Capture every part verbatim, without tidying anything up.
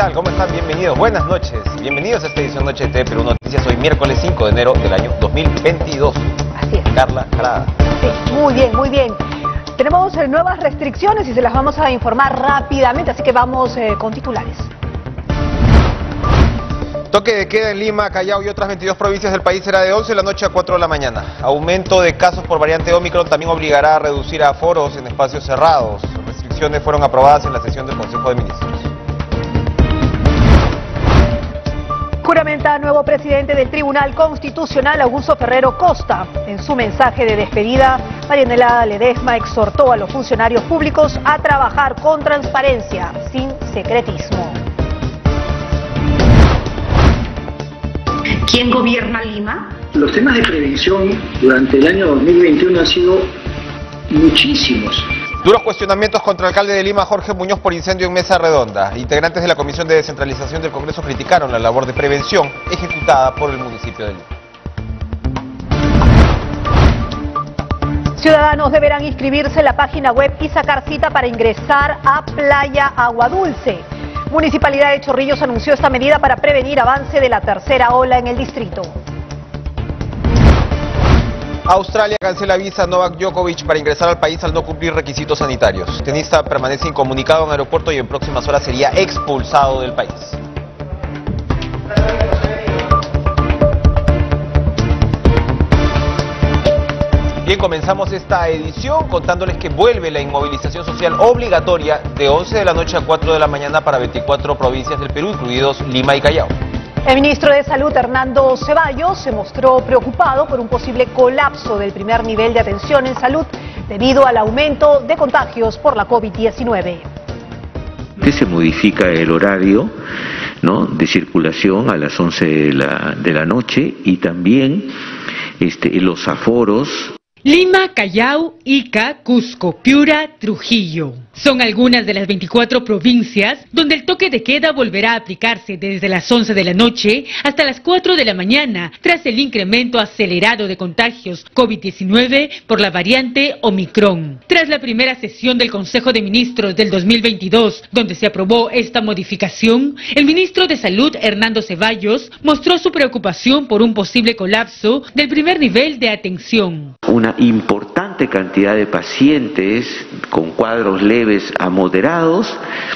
tal? ¿Cómo están? Bienvenidos, buenas noches. Bienvenidos a esta edición Noche de T V Perú Noticias. Hoy miércoles cinco de enero del año dos mil veintidós. Así es. Carla Jarada. Sí, muy bien, muy bien. Tenemos eh, nuevas restricciones y se las vamos a informar rápidamente, así que vamos eh, con titulares. Toque de queda en Lima, Callao y otras veintidós provincias del país será de once de la noche a cuatro de la mañana. Aumento de casos por variante Omicron también obligará a reducir aforos en espacios cerrados. Restricciones fueron aprobadas en la sesión del Consejo de Ministros. Juramenta nuevo presidente del Tribunal Constitucional, Augusto Ferrero Costa. En su mensaje de despedida, Marianela Ledesma exhortó a los funcionarios públicos a trabajar con transparencia, sin secretismo. ¿Quién gobierna Lima? Los temas de prevención durante el año dos mil veintiuno han sido muchísimos. Duros cuestionamientos contra el alcalde de Lima, Jorge Muñoz, por incendio en Mesa Redonda. Integrantes de la Comisión de Descentralización del Congreso criticaron la labor de prevención ejecutada por el municipio de Lima. Ciudadanos deberán inscribirse en la página web y sacar cita para ingresar a Playa Agua Dulce. Municipalidad de Chorrillos anunció esta medida para prevenir avance de la tercera ola en el distrito. Australia cancela visa a Novak Djokovic para ingresar al país al no cumplir requisitos sanitarios. El tenista permanece incomunicado en aeropuerto y en próximas horas sería expulsado del país. Bien, comenzamos esta edición contándoles que vuelve la inmovilización social obligatoria de once de la noche a cuatro de la mañana para veinticuatro provincias del Perú, incluidos Lima y Callao. El ministro de Salud, Hernando Ceballos, se mostró preocupado por un posible colapso del primer nivel de atención en salud debido al aumento de contagios por la COVID diecinueve. Se modifica el horario, ¿no?, de circulación a las once de la, de la noche y también este, los aforos. Lima, Callao, Ica, Cusco, Piura, Trujillo. Son algunas de las veinticuatro provincias donde el toque de queda volverá a aplicarse desde las once de la noche hasta las cuatro de la mañana, tras el incremento acelerado de contagios COVID diecinueve por la variante Omicron. Tras la primera sesión del Consejo de Ministros del dos mil veintidós, donde se aprobó esta modificación, el ministro de Salud, Hernando Ceballos, mostró su preocupación por un posible colapso del primer nivel de atención. Una importante cantidad de pacientes con cuadros leves a moderados,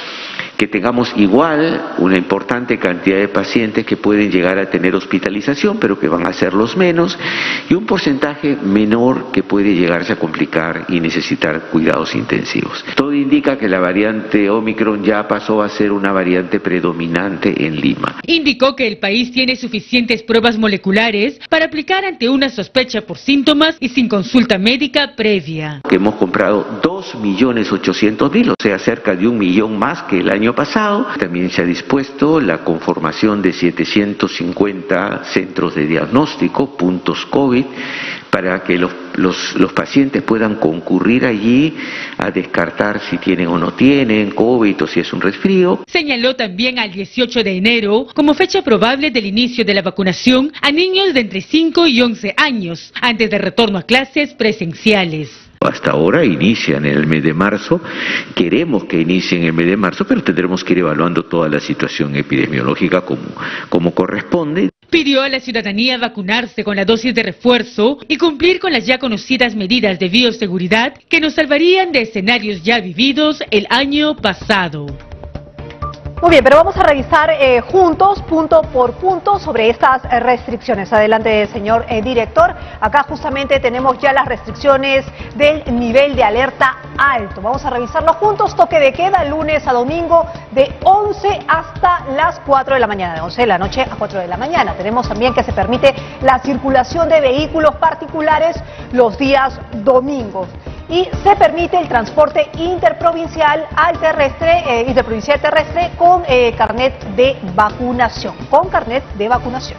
que tengamos igual una importante cantidad de pacientes que pueden llegar a tener hospitalización, pero que van a ser los menos, y un porcentaje menor que puede llegarse a complicar y necesitar cuidados intensivos. Todo indica que la variante Omicron ya pasó a ser una variante predominante en Lima. Indicó que el país tiene suficientes pruebas moleculares para aplicar ante una sospecha por síntomas y sin consulta médica previa. Que hemos comprado dos millones ochocientos mil, o sea, cerca de un millón más que el año pasado. También se ha dispuesto la conformación de setecientos cincuenta centros de diagnóstico, puntos COVID, para que los, los, los pacientes puedan concurrir allí a descartar si tienen o no tienen COVID o si es un resfrío. Señaló también al dieciocho de enero como fecha probable del inicio de la vacunación a niños de entre cinco y once años, antes del retorno a clases presenciales. Hasta ahora inician en el mes de marzo, queremos que inicien en el mes de marzo, pero tendremos que ir evaluando toda la situación epidemiológica como, como corresponde. Pidió a la ciudadanía vacunarse con la dosis de refuerzo y cumplir con las ya conocidas medidas de bioseguridad que nos salvarían de escenarios ya vividos el año pasado. Muy bien, pero vamos a revisar eh, juntos, punto por punto, sobre estas eh, restricciones. Adelante, señor eh, director. Acá justamente tenemos ya las restricciones del nivel de alerta alto. Vamos a revisarlo juntos. Toque de queda lunes a domingo de once hasta las cuatro de la mañana, de once de la noche a cuatro de la mañana. Tenemos también que se permite la circulación de vehículos particulares los días domingos. Y se permite el transporte interprovincial al terrestre, eh, interprovincial terrestre con eh, carnet de vacunación, con carnet de vacunación.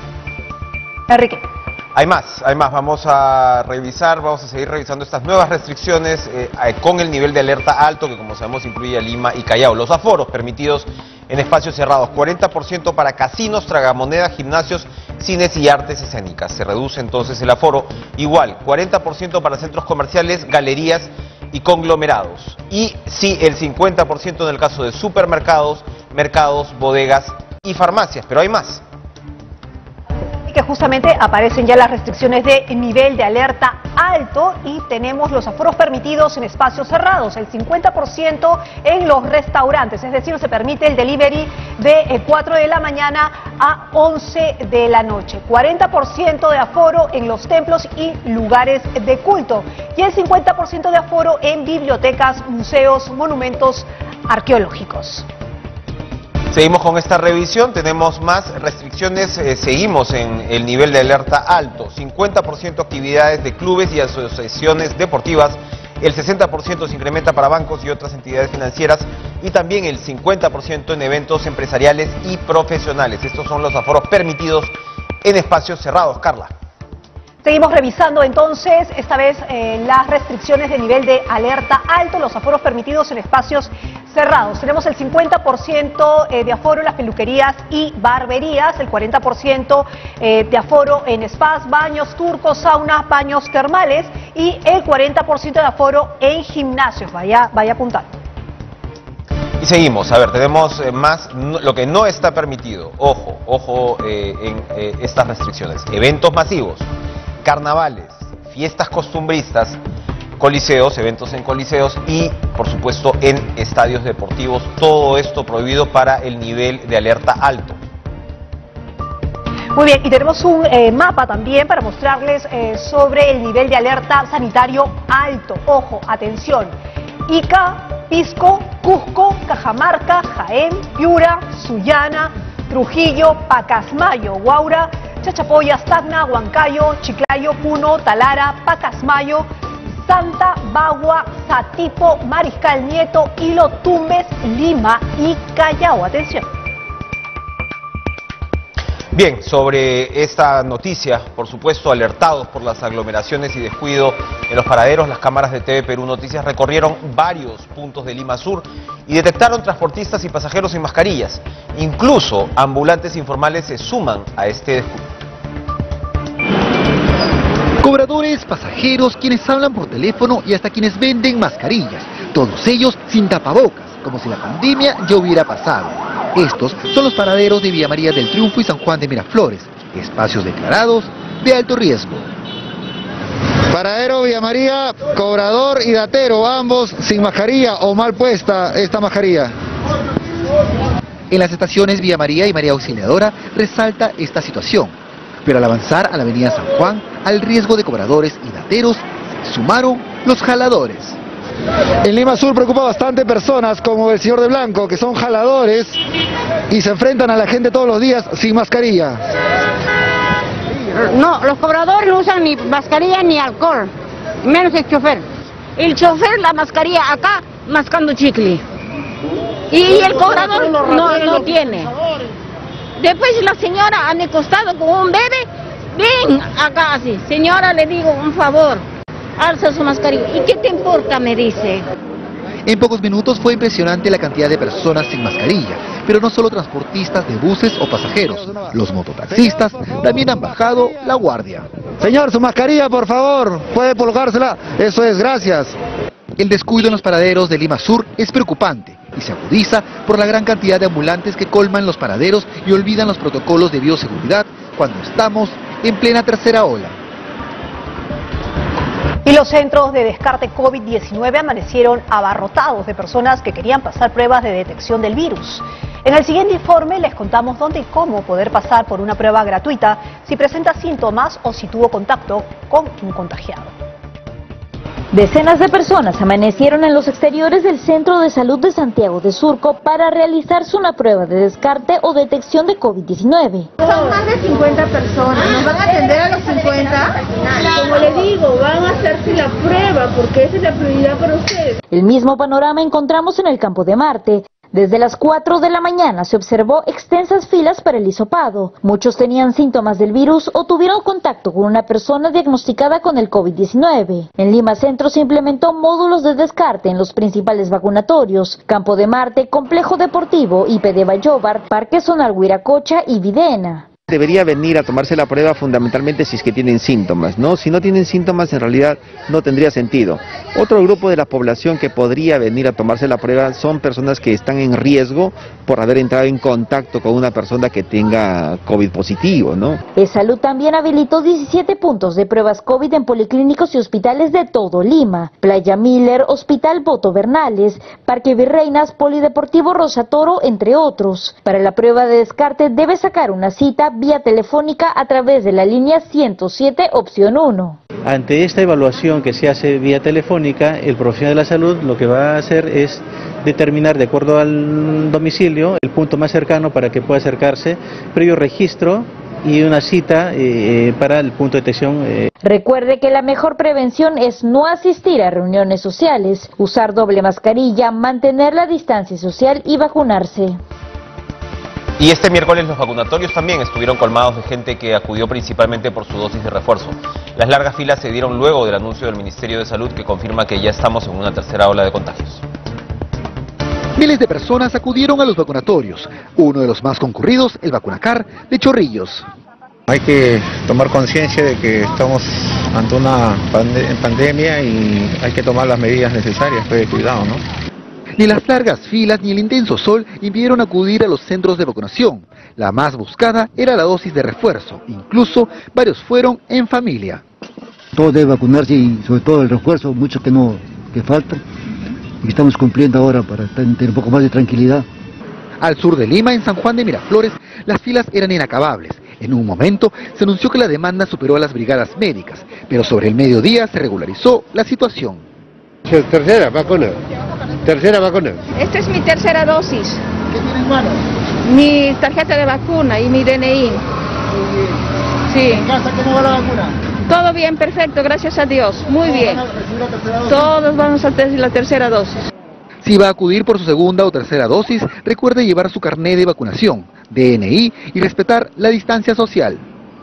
Enrique. Hay más, hay más. Vamos a revisar, vamos a seguir revisando estas nuevas restricciones eh, con el nivel de alerta alto que, como sabemos, incluye a Lima y Callao. Los aforos permitidos en espacios cerrados, cuarenta por ciento para casinos, tragamonedas, gimnasios, cines y artes escénicas. Se reduce entonces el aforo. Igual, cuarenta por ciento para centros comerciales, galerías y conglomerados. Y sí, el cincuenta por ciento en el caso de supermercados, mercados, bodegas y farmacias, pero hay más. Que justamente aparecen ya las restricciones de nivel de alerta alto y tenemos los aforos permitidos en espacios cerrados, el cincuenta por ciento en los restaurantes, es decir, se permite el delivery de cuatro de la mañana a once de la noche, cuarenta por ciento de aforo en los templos y lugares de culto y el cincuenta por ciento de aforo en bibliotecas, museos, monumentos arqueológicos. Seguimos con esta revisión, tenemos más restricciones, eh, seguimos en el nivel de alerta alto, cincuenta por ciento actividades de clubes y asociaciones deportivas, el sesenta por ciento se incrementa para bancos y otras entidades financieras y también el cincuenta por ciento en eventos empresariales y profesionales. Estos son los aforos permitidos en espacios cerrados. Carla. Seguimos revisando entonces, esta vez eh, las restricciones de nivel de alerta alto, los aforos permitidos en espacios cerrados. Tenemos el cincuenta por ciento eh, de aforo en las peluquerías y barberías, el cuarenta por ciento eh, de aforo en spas, baños turcos, saunas, baños termales y el cuarenta por ciento de aforo en gimnasios. Vaya, vaya apuntando. Y seguimos, a ver, tenemos eh, más, no, lo que no está permitido, ojo, ojo eh, en eh, estas restricciones, eventos masivos, carnavales, fiestas costumbristas, coliseos, eventos en coliseos y, por supuesto, en estadios deportivos. Todo esto prohibido para el nivel de alerta alto. Muy bien, y tenemos un eh, mapa también para mostrarles eh, sobre el nivel de alerta sanitario alto. Ojo, atención. Ica, Pisco, Cusco, Cajamarca, Jaén, Piura, Sullana, Trujillo, Pacasmayo, Huaura, Chachapoyas, Tacna, Huancayo, Chiclayo, Puno, Talara, Pacasmayo, Santa, Bagua, Satipo, Mariscal Nieto, Hilo, Tumbes, Lima y Callao. Atención. Bien, sobre esta noticia, por supuesto, alertados por las aglomeraciones y descuido en los paraderos, las cámaras de T V Perú Noticias recorrieron varios puntos de Lima Sur y detectaron transportistas y pasajeros sin mascarillas. Incluso ambulantes informales se suman a este descuido. Cobradores, pasajeros, quienes hablan por teléfono y hasta quienes venden mascarillas, todos ellos sin tapabocas, como si la pandemia ya hubiera pasado. Estos son los paraderos de Villa María del Triunfo y San Juan de Miraflores, espacios declarados de alto riesgo. Paradero Villa María, cobrador y datero, ambos sin mascarilla o mal puesta esta mascarilla. En las estaciones Villa María y María Auxiliadora resalta esta situación, pero al avanzar a la avenida San Juan, al riesgo de cobradores y dateros, se sumaron los jaladores. En Lima Sur preocupa bastante personas como el señor de blanco, que son jaladores y se enfrentan a la gente todos los días sin mascarilla. No, los cobradores no usan ni mascarilla ni alcohol, menos el chofer. El chofer la mascarilla acá mascando chicle. Y el cobrador no, no tiene. Después la señora han acostado con un bebé, ven acá así. Señora, le digo un favor, alza su mascarilla. ¿Y qué te importa? Me dice. En pocos minutos fue impresionante la cantidad de personas sin mascarilla, pero no solo transportistas de buses o pasajeros, los mototaxistas también han bajado la guardia. Señor, su mascarilla, por favor, puede colocársela. Eso es, gracias. El descuido en los paraderos de Lima Sur es preocupante y se agudiza por la gran cantidad de ambulantes que colman los paraderos y olvidan los protocolos de bioseguridad cuando estamos en plena tercera ola. Y los centros de descarte COVID diecinueve amanecieron abarrotados de personas que querían pasar pruebas de detección del virus. En el siguiente informe les contamos dónde y cómo poder pasar por una prueba gratuita si presenta síntomas o si tuvo contacto con un contagiado. Decenas de personas amanecieron en los exteriores del Centro de Salud de Santiago de Surco para realizarse una prueba de descarte o detección de COVID diecinueve. Son más de cincuenta personas, ¿nos van a atender a los cincuenta? Como le digo, van a hacerse la prueba porque esa es la prioridad para ustedes. El mismo panorama encontramos en el Campo de Marte. Desde las cuatro de la mañana se observó extensas filas para el hisopado. Muchos tenían síntomas del virus o tuvieron contacto con una persona diagnosticada con el COVID diecinueve. En Lima Centro se implementó módulos de descarte en los principales vacunatorios: Campo de Marte, Complejo Deportivo, I P de Bayóvar, Parque Sonar Huiracocha y Videna. debería venir a tomarse la prueba fundamentalmente si es que tienen síntomas, ¿no? Si no tienen síntomas, en realidad no tendría sentido. Otro grupo de la población que podría venir a tomarse la prueba son personas que están en riesgo por haber entrado en contacto con una persona que tenga COVID positivo, ¿no? E-Salud también habilitó diecisiete puntos de pruebas COVID en policlínicos y hospitales de todo Lima. Playa Miller, Hospital Boto Bernales, Parque Virreinas, Polideportivo Rosa Toro, entre otros. Para la prueba de descarte debe sacar una cita vía telefónica a través de la línea ciento siete opción uno. Ante esta evaluación que se hace vía telefónica, el profesional de la salud lo que va a hacer es determinar de acuerdo al domicilio el punto más cercano para que pueda acercarse, previo registro y una cita eh, para el punto de detección. Eh. Recuerde que la mejor prevención es no asistir a reuniones sociales, usar doble mascarilla, mantener la distancia social y vacunarse. Y este miércoles los vacunatorios también estuvieron colmados de gente que acudió principalmente por su dosis de refuerzo. Las largas filas se dieron luego del anuncio del Ministerio de Salud que confirma que ya estamos en una tercera ola de contagios. Miles de personas acudieron a los vacunatorios. Uno de los más concurridos, el Vacunacar de Chorrillos. Hay que tomar conciencia de que estamos ante una pande- pandemia y hay que tomar las medidas necesarias pues, de cuidado, ¿no? Ni las largas filas ni el intenso sol impidieron acudir a los centros de vacunación. La más buscada era la dosis de refuerzo. Incluso varios fueron en familia. Todos deben vacunarse y sobre todo el refuerzo, muchos que no que faltan. Y estamos cumpliendo ahora para tener un poco más de tranquilidad. Al sur de Lima, en San Juan de Miraflores, las filas eran inacabables. En un momento se anunció que la demanda superó a las brigadas médicas, pero sobre el mediodía se regularizó la situación. Tercera vacuna. Tercera vacuna. Esta es mi tercera dosis. ¿Qué tiene en mano? Mi tarjeta de vacuna y mi D N I. Sí. ¿En casa cómo va la vacuna? Todo bien, perfecto, gracias a Dios. Muy bien. ¿Van a recibir la tercera dosis? Todos vamos a recibir la tercera dosis. Si va a acudir por su segunda o tercera dosis, recuerde llevar su carné de vacunación, D N I y respetar la distancia social.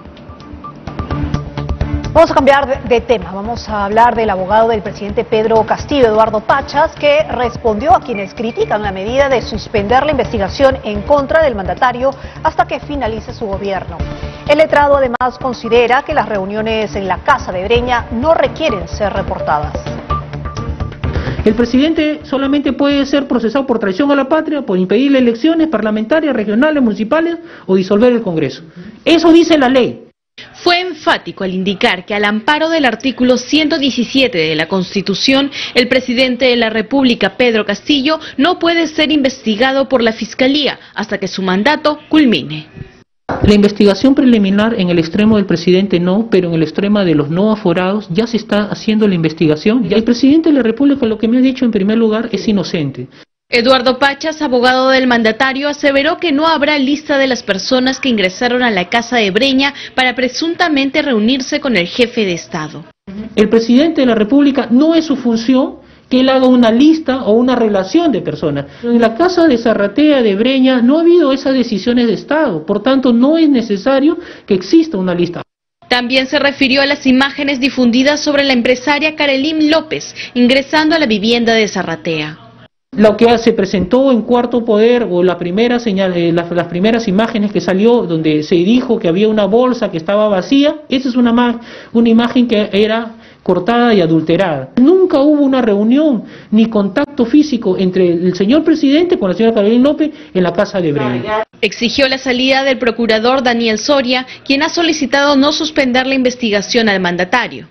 Vamos a cambiar de tema, vamos a hablar del abogado del presidente Pedro Castillo, Eduardo Pachas, que respondió a quienes critican la medida de suspender la investigación en contra del mandatario hasta que finalice su gobierno. El letrado además considera que las reuniones en la Casa de Breña no requieren ser reportadas. El presidente solamente puede ser procesado por traición a la patria, por impedir elecciones parlamentarias, regionales, municipales o disolver el Congreso. Eso dice la ley. Fue enfático al indicar que al amparo del artículo ciento diecisiete de la Constitución, el presidente de la República, Pedro Castillo, no puede ser investigado por la Fiscalía hasta que su mandato culmine. La investigación preliminar en el extremo del presidente no, pero en el extremo de los no aforados ya se está haciendo la investigación. Y el presidente de la República, lo que me ha dicho en primer lugar, es inocente. Eduardo Pachas, abogado del mandatario, aseveró que no habrá lista de las personas que ingresaron a la Casa de Breña para presuntamente reunirse con el jefe de Estado. El presidente de la República no es su función que él haga una lista o una relación de personas. En la Casa de Zarratea de Breña no ha habido esas decisiones de Estado, por tanto no es necesario que exista una lista. También se refirió a las imágenes difundidas sobre la empresaria Karelyn López ingresando a la vivienda de Zarratea. Lo que se presentó en Cuarto Poder, o la primera señal, eh, las, las primeras imágenes que salió, donde se dijo que había una bolsa que estaba vacía, esa es una, una imagen que era cortada y adulterada. Nunca hubo una reunión ni contacto físico entre el señor presidente con la señora Karelyn López en la Casa de Breña. Exigió la salida del procurador Daniel Soria, quien ha solicitado no suspender la investigación al mandatario.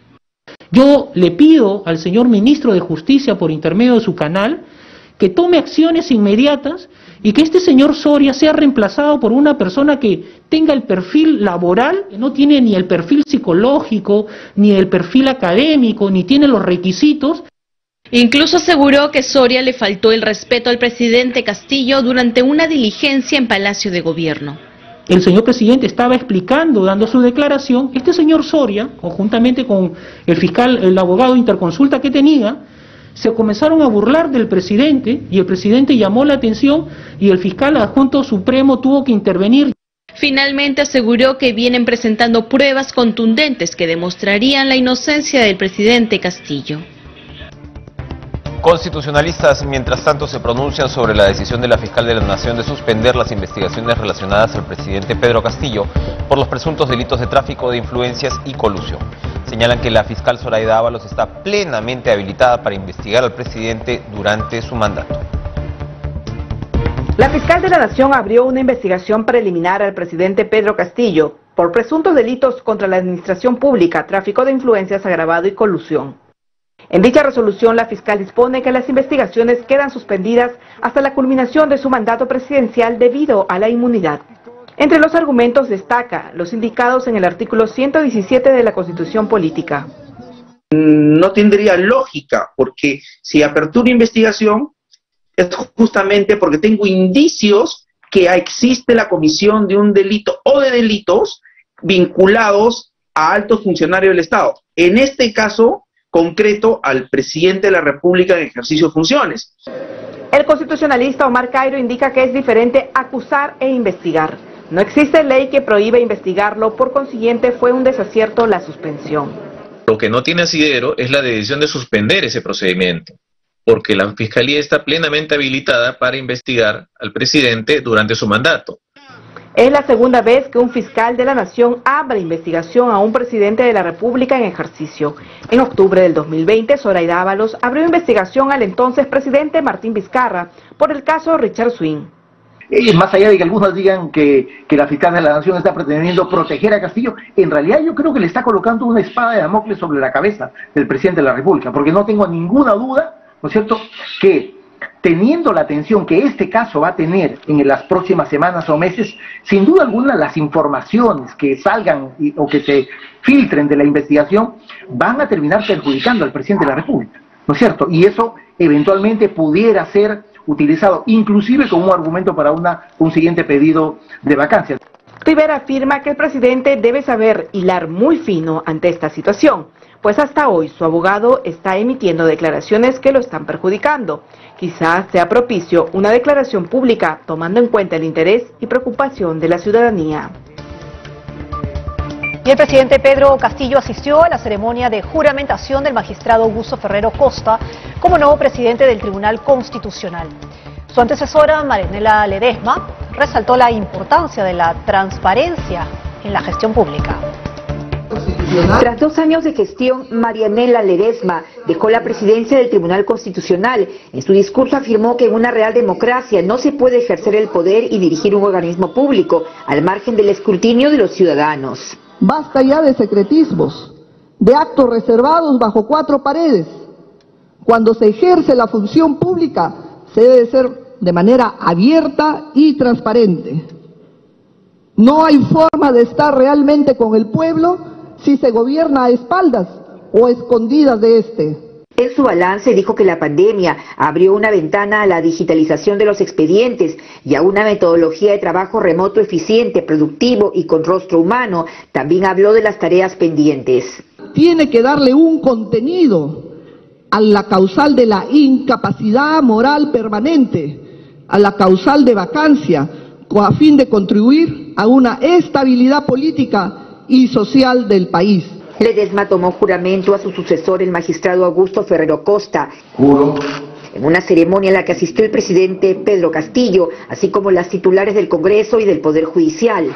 Yo le pido al señor ministro de Justicia, por intermedio de su canal, que tome acciones inmediatas y que este señor Soria sea reemplazado por una persona que tenga el perfil laboral, que no tiene ni el perfil psicológico, ni el perfil académico, ni tiene los requisitos. Incluso aseguró que Soria le faltó el respeto al presidente Castillo durante una diligencia en Palacio de Gobierno. El señor presidente estaba explicando, dando su declaración, este señor Soria, conjuntamente con el fiscal, el abogado interconsulta que tenía, se comenzaron a burlar del presidente y el presidente llamó la atención y el fiscal adjunto supremo tuvo que intervenir. Finalmente aseguró que vienen presentando pruebas contundentes que demostrarían la inocencia del presidente Castillo. Constitucionalistas, mientras tanto, se pronuncian sobre la decisión de la fiscal de la Nación de suspender las investigaciones relacionadas al presidente Pedro Castillo por los presuntos delitos de tráfico de influencias y colusión. Señalan que la fiscal Zoraida Ábalos está plenamente habilitada para investigar al presidente durante su mandato. La fiscal de la Nación abrió una investigación preliminar al presidente Pedro Castillo por presuntos delitos contra la administración pública, tráfico de influencias agravado y colusión. En dicha resolución, la fiscal dispone que las investigaciones quedan suspendidas hasta la culminación de su mandato presidencial debido a la inmunidad. Entre los argumentos destaca los indicados en el artículo ciento diecisiete de la Constitución Política. No tendría lógica, porque si apertura investigación es justamente porque tengo indicios que existe la comisión de un delito o de delitos vinculados a altos funcionarios del Estado. En este caso concreto, al presidente de la República en ejercicio de funciones. El constitucionalista Omar Cairo indica que es diferente acusar e investigar. No existe ley que prohíba investigarlo, por consiguiente fue un desacierto la suspensión. Lo que no tiene asidero es la decisión de suspender ese procedimiento, porque la Fiscalía está plenamente habilitada para investigar al presidente durante su mandato. Es la segunda vez que un fiscal de la Nación abre investigación a un presidente de la República en ejercicio. En octubre del dos mil veinte, Zoraida Ábalos abrió investigación al entonces presidente Martín Vizcarra por el caso Richard Swing. Eh, más allá de que algunos digan que, que la fiscal de la Nación está pretendiendo proteger a Castillo, en realidad yo creo que le está colocando una espada de Damocles sobre la cabeza del presidente de la República, porque no tengo ninguna duda, ¿no es cierto?, que teniendo la atención que este caso va a tener en las próximas semanas o meses, sin duda alguna las informaciones que salgan y, o que se filtren de la investigación van a terminar perjudicando al presidente de la República, ¿no es cierto? Y eso eventualmente pudiera ser utilizado inclusive como un argumento para una, un siguiente pedido de vacancia. Rivera afirma que el presidente debe saber hilar muy fino ante esta situación, pues hasta hoy su abogado está emitiendo declaraciones que lo están perjudicando. Quizás sea propicio una declaración pública tomando en cuenta el interés y preocupación de la ciudadanía. Y el presidente Pedro Castillo asistió a la ceremonia de juramentación del magistrado Augusto Ferrero Costa como nuevo presidente del Tribunal Constitucional. Su antecesora, Marianela Ledesma, resaltó la importancia de la transparencia en la gestión pública. Tras dos años de gestión, Marianela Ledesma dejó la presidencia del Tribunal Constitucional. En su discurso afirmó que en una real democracia no se puede ejercer el poder y dirigir un organismo público al margen del escrutinio de los ciudadanos. Basta ya de secretismos, de actos reservados bajo cuatro paredes. Cuando se ejerce la función pública, se debe ser de manera abierta y transparente. No hay forma de estar realmente con el pueblo si se gobierna a espaldas o escondidas de este. En su balance dijo que la pandemia abrió una ventana a la digitalización de los expedientes y a una metodología de trabajo remoto eficiente, productivo y con rostro humano. También habló de las tareas pendientes. Tiene que darle un contenido a la causal de la incapacidad moral permanente, a la causal de vacancia, a fin de contribuir a una estabilidad política y social del país. Ledesma tomó juramento a su sucesor, el magistrado Augusto Ferrero Costa. Juro. En una ceremonia en la que asistió el presidente Pedro Castillo, así como las titulares del Congreso y del Poder Judicial.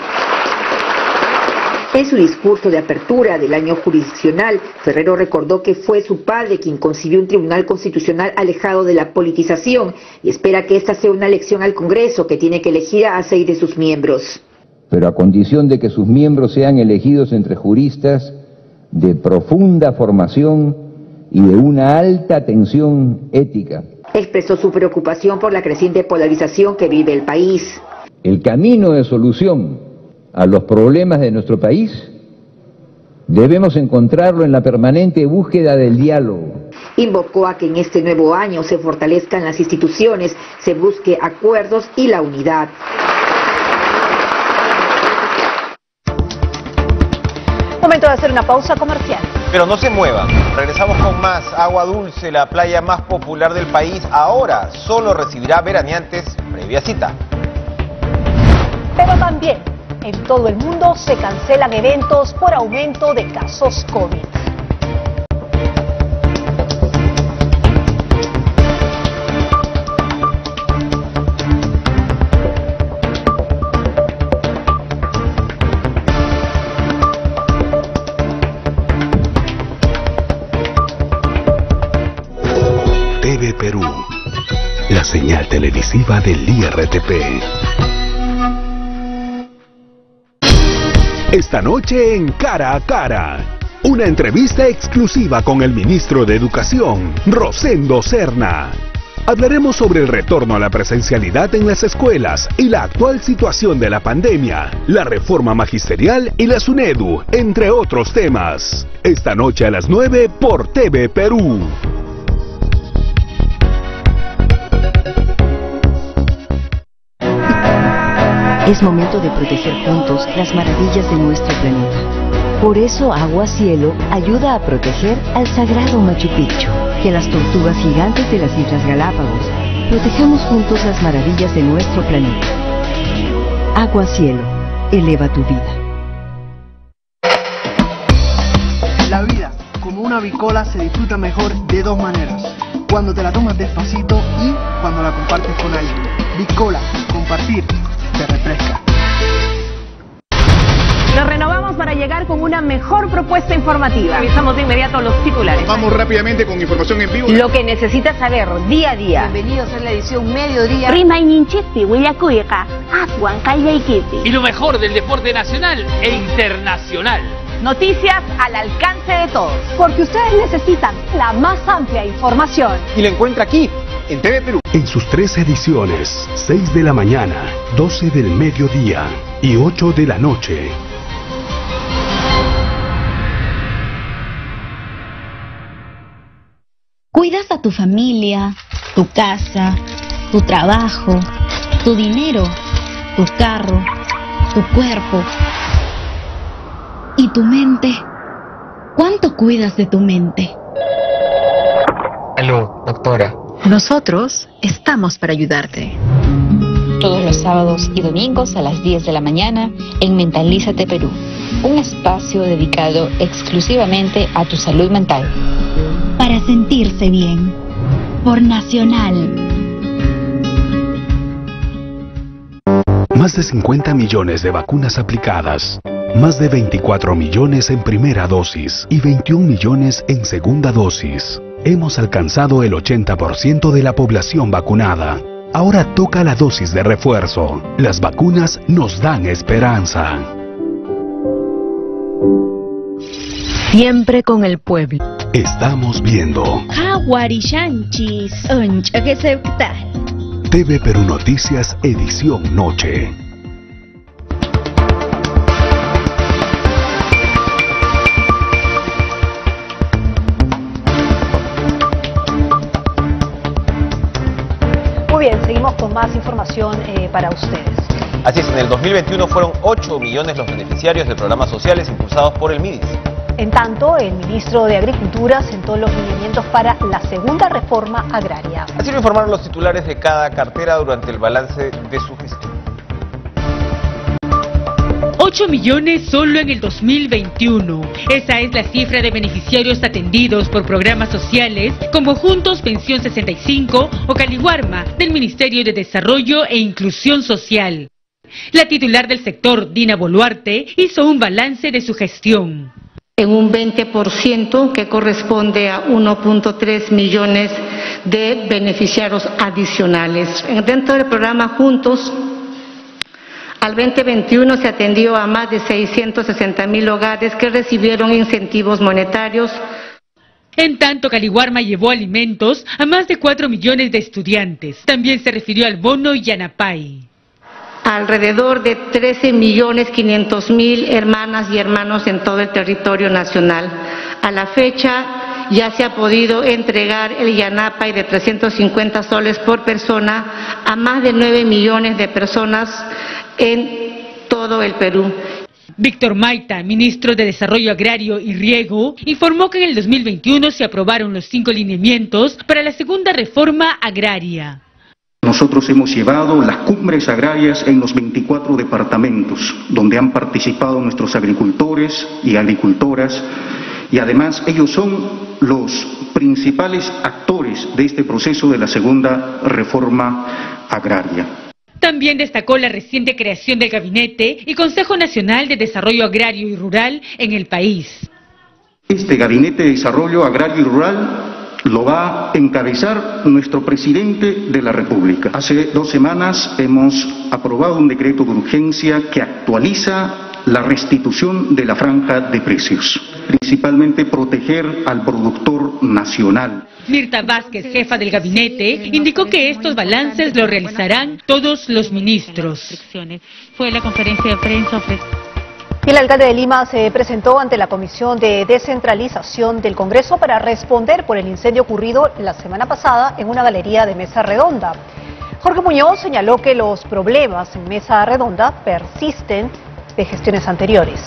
En su discurso de apertura del año jurisdiccional, Ferrero recordó que fue su padre quien concibió un tribunal constitucional alejado de la politización y espera que esta sea una lección al Congreso, que tiene que elegir a seis de sus miembros. Pero a condición de que sus miembros sean elegidos entre juristas de profunda formación y de una alta atención ética. Expresó su preocupación por la creciente polarización que vive el país. El camino de solución a los problemas de nuestro país debemos encontrarlo en la permanente búsqueda del diálogo. Invocó a que en este nuevo año se fortalezcan las instituciones, se busque acuerdos y la unidad. Momento de hacer una pausa comercial. Pero no se muevan, regresamos con más. Agua Dulce, la playa más popular del país, ahora solo recibirá veraneantes previa cita. Pero también en todo el mundo se cancelan eventos por aumento de casos COVID. señal televisiva del I R T P. Esta noche en Cara a Cara, una entrevista exclusiva con el ministro de Educación, Rosendo Serna. Hablaremos sobre el retorno a la presencialidad en las escuelas y la actual situación de la pandemia, la reforma magisterial y la SUNEDU, entre otros temas. Esta noche a las nueve por T V Perú. Es momento de proteger juntos las maravillas de nuestro planeta. Por eso Agua Cielo ayuda a proteger al sagrado Machu Picchu y a las tortugas gigantes de las Islas Galápagos. Protejamos juntos las maravillas de nuestro planeta. Agua Cielo, eleva tu vida. La vida, como una bicola, se disfruta mejor de dos maneras. Cuando te la tomas despacito y cuando la compartes con alguien. Bicola, compartir, te refresca. Nos renovamos para llegar con una mejor propuesta informativa. Revisamos de inmediato los titulares. Vamos rápidamente con información en vivo. Lo que necesitas saber día a día. Bienvenidos a la edición Mediodía. Y lo mejor del deporte nacional e internacional. Noticias al alcance de todos. Porque ustedes necesitan la más amplia información. Y lo encuentra aquí, en T V Perú. En sus tres ediciones, seis de la mañana, doce del mediodía y ocho de la noche. Cuidas a tu familia, tu casa, tu trabajo, tu dinero, tu carro, tu cuerpo y tu mente. ¿Cuánto cuidas de tu mente? Aló, doctora. Nosotros estamos para ayudarte. Todos los sábados y domingos a las diez de la mañana en Mentalízate Perú, un espacio dedicado exclusivamente a tu salud mental. Para sentirse bien, por Nacional. Más de cincuenta millones de vacunas aplicadas, más de veinticuatro millones en primera dosis y veintiún millones en segunda dosis. Hemos alcanzado el ochenta por ciento de la población vacunada. Ahora toca la dosis de refuerzo. Las vacunas nos dan esperanza. Siempre con el pueblo. Estamos viendo Jaguarillanchis. Oncha que se tal. T V Perú Noticias, edición noche. Muy bien, seguimos con más información eh, para ustedes. Así es, en el dos mil veintiuno fueron ocho millones los beneficiarios de programas sociales impulsados por el MIDIS. En tanto, el ministro de Agricultura sentó los lineamientos para la segunda reforma agraria. Así lo informaron los titulares de cada cartera durante el balance de su gestión. ocho millones solo en el dos mil veintiuno. Esa es la cifra de beneficiarios atendidos por programas sociales como Juntos Pensión sesenta y cinco o Caliwarma del Ministerio de Desarrollo e Inclusión Social. La titular del sector, Dina Boluarte, hizo un balance de su gestión. En un veinte por ciento que corresponde a uno punto tres millones de beneficiarios adicionales. Dentro del programa Juntos, al veinte veintiuno se atendió a más de seiscientos sesenta mil hogares que recibieron incentivos monetarios. En tanto, Caliwarma llevó alimentos a más de cuatro millones de estudiantes. También se refirió al bono Yanapay. Alrededor de trece millones quinientos mil hermanas y hermanos en todo el territorio nacional. A la fecha ya se ha podido entregar el Yanapay de trescientos cincuenta soles por persona a más de nueve millones de personas en todo el Perú. Víctor Maita, ministro de Desarrollo Agrario y Riego, informó que en el dos mil veintiuno se aprobaron los cinco lineamientos para la segunda reforma agraria. Nosotros hemos llevado las cumbres agrarias en los veinticuatro departamentos, donde han participado nuestros agricultores y agricultoras, y además ellos son los principales actores de este proceso de la segunda reforma agraria. También destacó la reciente creación del Gabinete y Consejo Nacional de Desarrollo Agrario y Rural en el país. Este Gabinete de Desarrollo Agrario y Rural lo va a encabezar nuestro presidente de la República. Hace dos semanas hemos aprobado un decreto de urgencia que actualiza la restitución de la franja de precios, principalmente proteger al productor nacional. Mirta Vázquez, jefa del gabinete, indicó que estos balances los realizarán todos los ministros. Fue la conferencia de prensa. El alcalde de Lima se presentó ante la Comisión de Descentralización del Congreso para responder por el incendio ocurrido la semana pasada en una galería de Mesa Redonda. Jorge Muñoz señaló que los problemas en Mesa Redonda persisten de gestiones anteriores.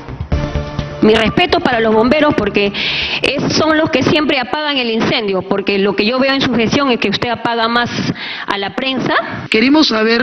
Mi respeto para los bomberos porque es, son los que siempre apagan el incendio, porque lo que yo veo en su gestión es que usted apaga más a la prensa. Queremos saber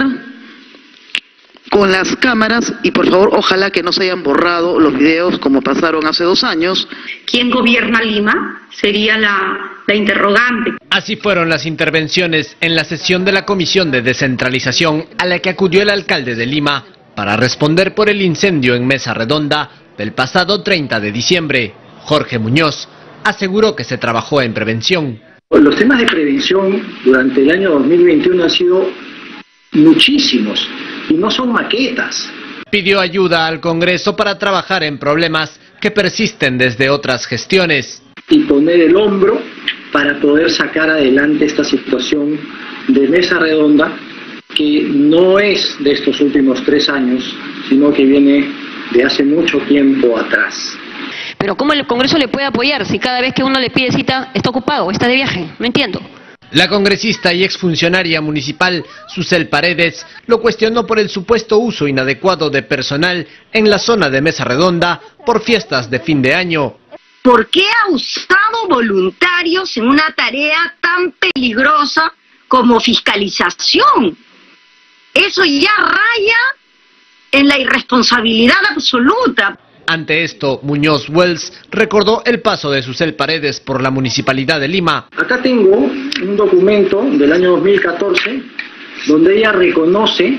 con las cámaras, y por favor ojalá que no se hayan borrado los videos como pasaron hace dos años. ¿Quién gobierna Lima? Sería la, la interrogante. Así fueron las intervenciones en la sesión de la Comisión de Descentralización a la que acudió el alcalde de Lima para responder por el incendio en Mesa Redonda del pasado treinta de diciembre. Jorge Muñoz aseguró que se trabajó en prevención. Los temas de prevención durante el año dos mil veintiuno han sido muchísimos y no son maquetas. Pidió ayuda al Congreso para trabajar en problemas que persisten desde otras gestiones. Y poner el hombro para poder sacar adelante esta situación de Mesa Redonda, que no es de estos últimos tres años, sino que viene de hace mucho tiempo atrás. Pero ¿cómo el Congreso le puede apoyar si cada vez que uno le pide cita está ocupado, está de viaje? No entiendo. La congresista y exfuncionaria municipal Susel Paredes lo cuestionó por el supuesto uso inadecuado de personal en la zona de Mesa Redonda por fiestas de fin de año. ¿Por qué ha usado voluntarios en una tarea tan peligrosa como fiscalización? Eso ya raya en la irresponsabilidad absoluta. Ante esto, Muñoz Wells recordó el paso de Susel Paredes por la Municipalidad de Lima. Acá tengo un documento del año dos mil catorce donde ella reconoce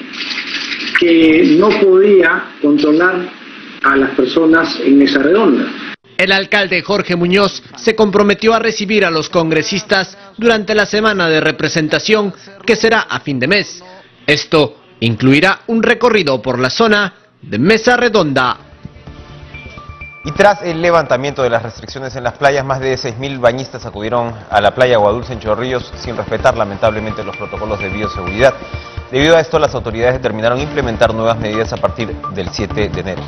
que no podía controlar a las personas en Mesa Redonda. El alcalde Jorge Muñoz se comprometió a recibir a los congresistas durante la semana de representación que será a fin de mes. Esto incluirá un recorrido por la zona de Mesa Redonda. Y tras el levantamiento de las restricciones en las playas, más de seis mil bañistas acudieron a la playa Aguadulce en Chorrillos sin respetar lamentablemente los protocolos de bioseguridad. Debido a esto, las autoridades determinaron implementar nuevas medidas a partir del siete de enero.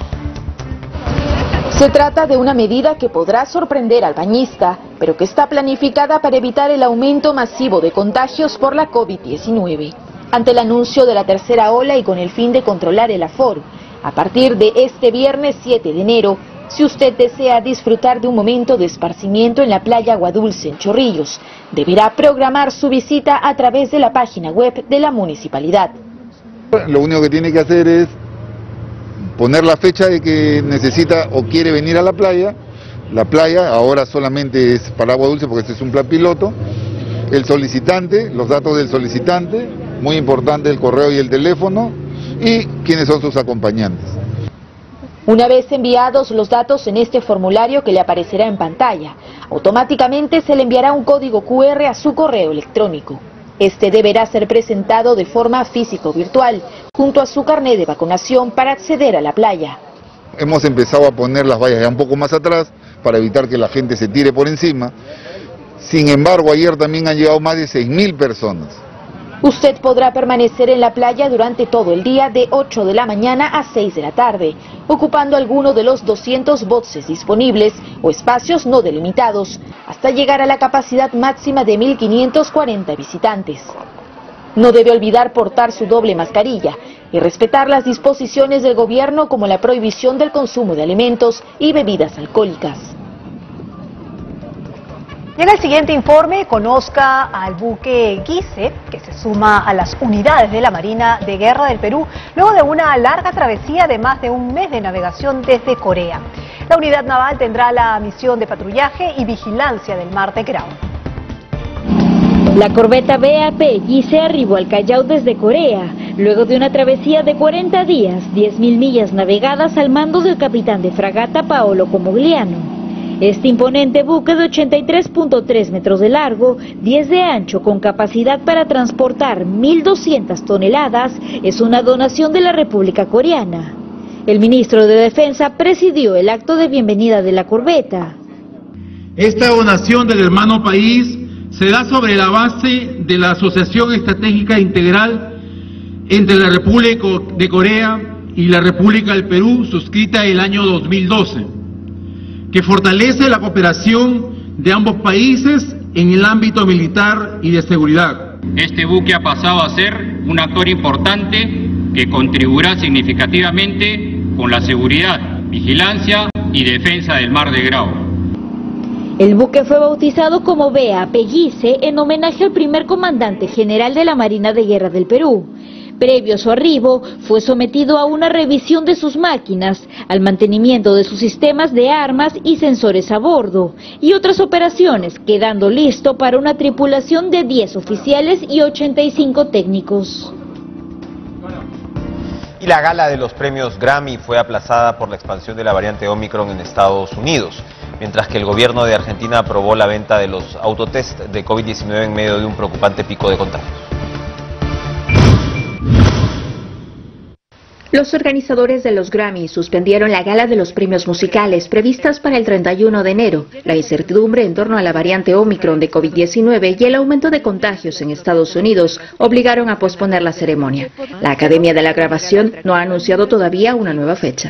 Se trata de una medida que podrá sorprender al bañista, pero que está planificada para evitar el aumento masivo de contagios por la COVID diecinueve. Ante el anuncio de la tercera ola y con el fin de controlar el aforo, a partir de este viernes siete de enero, si usted desea disfrutar de un momento de esparcimiento en la playa Aguadulce en Chorrillos, deberá programar su visita a través de la página web de la municipalidad. Lo único que tiene que hacer es poner la fecha de que necesita o quiere venir a la playa. La playa ahora solamente es para Aguadulce porque este es un plan piloto. El solicitante, los datos del solicitante, muy importante el correo y el teléfono, y quiénes son sus acompañantes. Una vez enviados los datos en este formulario que le aparecerá en pantalla, automáticamente se le enviará un código cu erre a su correo electrónico. Este deberá ser presentado de forma físico-virtual, junto a su carnet de vacunación para acceder a la playa. Hemos empezado a poner las vallas ya un poco más atrás para evitar que la gente se tire por encima. Sin embargo, ayer también han llegado más de seis mil personas. Usted podrá permanecer en la playa durante todo el día de ocho de la mañana a seis de la tarde, ocupando alguno de los doscientos boxes disponibles o espacios no delimitados, hasta llegar a la capacidad máxima de mil quinientos cuarenta visitantes. No debe olvidar portar su doble mascarilla y respetar las disposiciones del gobierno como la prohibición del consumo de alimentos y bebidas alcohólicas. Y en el siguiente informe, conozca al buque Guise, que se suma a las unidades de la Marina de Guerra del Perú, luego de una larga travesía de más de un mes de navegación desde Corea. La unidad naval tendrá la misión de patrullaje y vigilancia del mar de Grau. La corbeta B A P Guise arribó al Callao desde Corea, luego de una travesía de cuarenta días, diez mil millas navegadas al mando del capitán de fragata Paolo Comogliano. Este imponente buque de ochenta y tres punto tres metros de largo, diez de ancho, con capacidad para transportar mil doscientas toneladas, es una donación de la República Coreana. El ministro de Defensa presidió el acto de bienvenida de la corbeta. Esta donación del hermano país se da sobre la base de la Asociación Estratégica Integral entre la República de Corea y la República del Perú, suscrita el año dos mil doce, que fortalece la cooperación de ambos países en el ámbito militar y de seguridad. Este buque ha pasado a ser un actor importante que contribuirá significativamente con la seguridad, vigilancia y defensa del Mar de Grao. El buque fue bautizado como B A Pellice en homenaje al primer comandante general de la Marina de Guerra del Perú. Previo a su arribo, fue sometido a una revisión de sus máquinas, al mantenimiento de sus sistemas de armas y sensores a bordo, y otras operaciones, quedando listo para una tripulación de diez oficiales y ochenta y cinco técnicos. Y la gala de los premios Grammy fue aplazada por la expansión de la variante Omicron en Estados Unidos, mientras que el gobierno de Argentina aprobó la venta de los autotest de COVID diecinueve en medio de un preocupante pico de contagios. Los organizadores de los Grammy suspendieron la gala de los premios musicales previstas para el treinta y uno de enero. La incertidumbre en torno a la variante Omicron de COVID diecinueve y el aumento de contagios en Estados Unidos obligaron a posponer la ceremonia. La Academia de la Grabación no ha anunciado todavía una nueva fecha.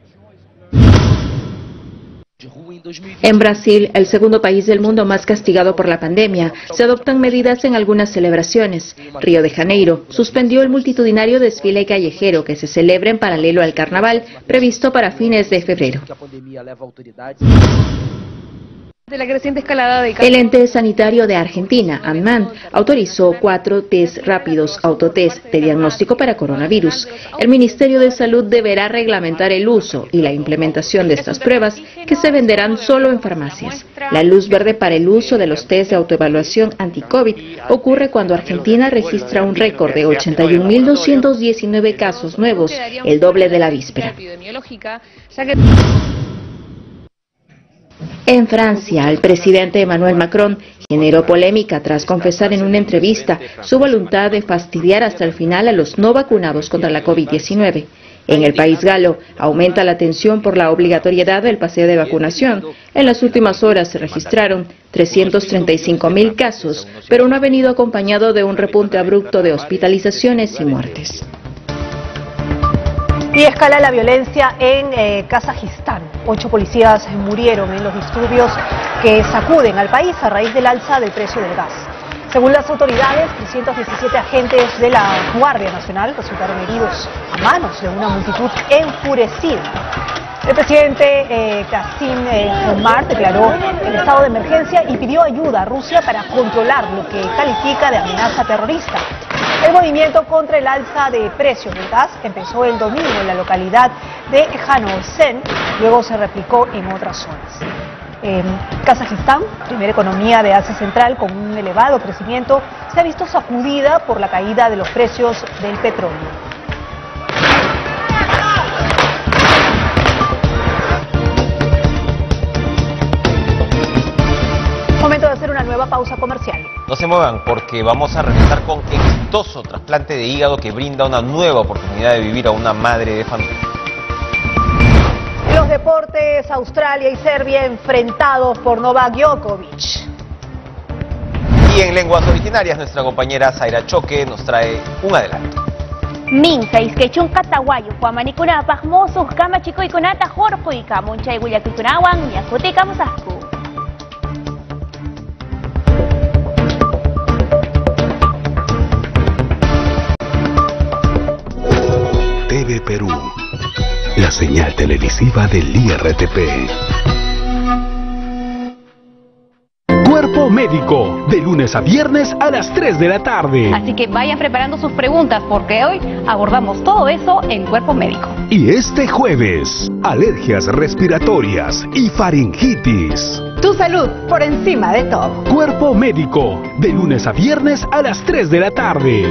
En Brasil, el segundo país del mundo más castigado por la pandemia, se adoptan medidas en algunas celebraciones. Río de Janeiro suspendió el multitudinario desfile callejero que se celebra en paralelo al carnaval, previsto para fines de febrero. De la creciente escalada de... El ente sanitario de Argentina, ANMAN, autorizó cuatro test rápidos autotest de diagnóstico para coronavirus. El Ministerio de Salud deberá reglamentar el uso y la implementación de estas pruebas, que se venderán solo en farmacias. La luz verde para el uso de los test de autoevaluación anti-COVID ocurre cuando Argentina registra un récord de ochenta y un mil doscientos diecinueve casos nuevos, el doble de la víspera. En Francia, el presidente Emmanuel Macron generó polémica tras confesar en una entrevista su voluntad de fastidiar hasta el final a los no vacunados contra la COVID diecinueve. En el país galo aumenta la tensión por la obligatoriedad del paseo de vacunación. En las últimas horas se registraron trescientos treinta y cinco mil casos, pero no ha venido acompañado de un repunte abrupto de hospitalizaciones y muertes. Y escala la violencia en eh, Kazajistán. Ocho policías murieron en los disturbios que sacuden al país a raíz del alza del precio del gas. Según las autoridades, trescientos diecisiete agentes de la Guardia Nacional resultaron heridos a manos de una multitud enfurecida. El presidente eh, Kasim eh, Omar declaró el estado de emergencia y pidió ayuda a Rusia para controlar lo que califica de amenaza terrorista. El movimiento contra el alza de precios del gas empezó el domingo en la localidad de Janowsen, luego se replicó en otras zonas. En Kazajistán, primera economía de Asia Central con un elevado crecimiento, se ha visto sacudida por la caída de los precios del petróleo. Momento de hacer una nueva pausa comercial. No se muevan porque vamos a regresar con exitoso trasplante de hígado que brinda una nueva oportunidad de vivir a una madre de familia. En los deportes, Australia y Serbia enfrentados por Novak Djokovic. Y en lenguas originarias, nuestra compañera Zaira Choque nos trae un adelanto. Minsa iskechun katawayo kuamanikuna pajmosos kama chico y conata jorjo y kamuncha y guyakutunawan yakote kamusasku. T V Perú, la señal televisiva del I R T P. Cuerpo Médico, de lunes a viernes a las tres de la tarde. Así que vayan preparando sus preguntas porque hoy abordamos todo eso en Cuerpo Médico. Y este jueves, alergias respiratorias y faringitis. Tu salud por encima de todo. Cuerpo Médico, de lunes a viernes a las tres de la tarde.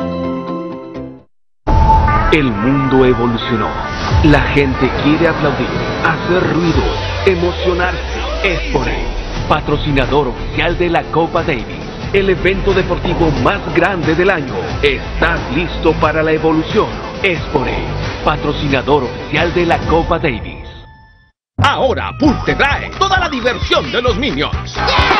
El mundo evolucionó. La gente quiere aplaudir, hacer ruido, emocionar. emocionarse. Espore, patrocinador oficial de la Copa Davis, el evento deportivo más grande del año. ¿Estás listo para la evolución? Espore, patrocinador oficial de la Copa Davis. Ahora Pool te trae toda la diversión de los Minions.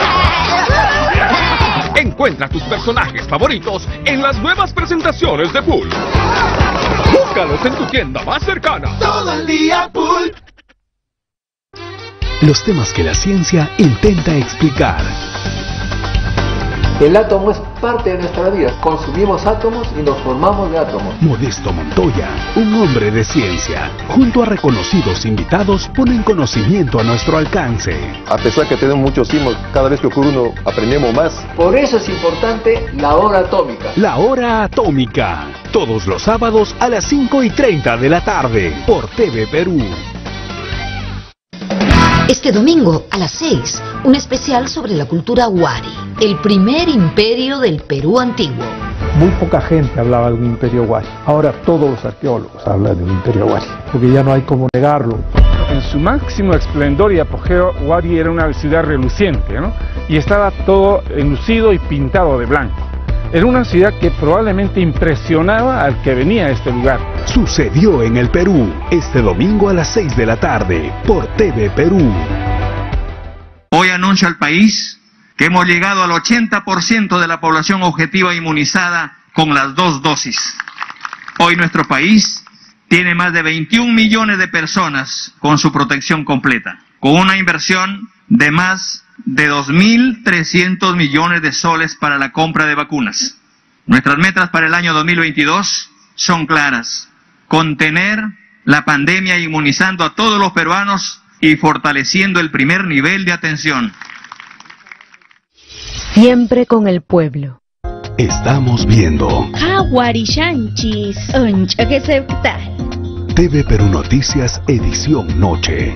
Encuentra tus personajes favoritos en las nuevas presentaciones de Pool. Búscalos en tu tienda más cercana. Todo el día Pool. Los temas que la ciencia intenta explicar. El átomo es parte de nuestra vida. Consumimos átomos y nos formamos de átomos. Modesto Montoya, un hombre de ciencia, junto a reconocidos invitados, ponen conocimiento a nuestro alcance. A pesar que tenemos muchos sismos, cada vez que ocurre uno aprendemos más. Por eso es importante la hora atómica. La hora atómica, todos los sábados a las cinco y treinta de la tarde, por T V Perú. Este domingo a las seis, un especial sobre la cultura Huari, el primer imperio del Perú antiguo. Muy poca gente hablaba de un imperio Huari. Ahora todos los arqueólogos hablan de un imperio Huari, porque ya no hay cómo negarlo. En su máximo esplendor y apogeo, Huari era una ciudad reluciente, ¿no? Y estaba todo enlucido y pintado de blanco. Era una ciudad que probablemente impresionaba al que venía a este lugar. Sucedió en el Perú, este domingo a las seis de la tarde, por T V Perú. Hoy anuncio al país que hemos llegado al ochenta por ciento de la población objetiva inmunizada con las dos dosis. Hoy nuestro país tiene más de veintiún millones de personas con su protección completa, con una inversión de más de dos mil trescientos millones de soles para la compra de vacunas. Nuestras metas para el año dos mil veintidós son claras: contener la pandemia inmunizando a todos los peruanos y fortaleciendo el primer nivel de atención. Siempre con el pueblo. Estamos viendo Jaguarishanchis, oncha que se tal. T V Perú Noticias, edición noche.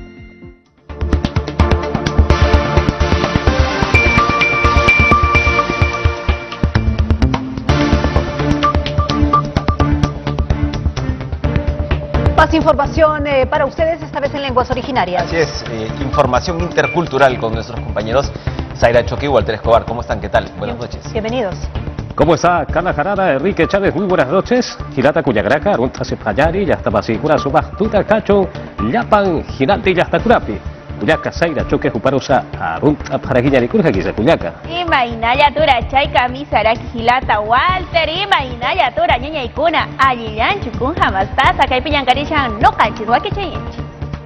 Más información eh, para ustedes, esta vez en lenguas originarias. Así es, eh, información intercultural con nuestros compañeros Zaira Choque y Walter Escobar. ¿Cómo están? ¿Qué tal? Buenas noches. Bienvenidos. ¿Cómo está? Carla Jarada, Enrique Chávez, muy buenas noches. Girata Cuyagraca, Arunta Sepayari, Yastabasicura Subas, Tuta Cacho, Yapan, Girante, Yastacurapi. Cuyaca, Zaira Choque, Juparosa, Arunta Paraguillani, Curjaquisa, Cuyaca. Imaginaya tura chayka misara Gilata Walter, imaginaya tura ñaña ikuna, Alillan Chukun Hamastasa, Kaipiñan Carishan, no canchis, Wakichinchi.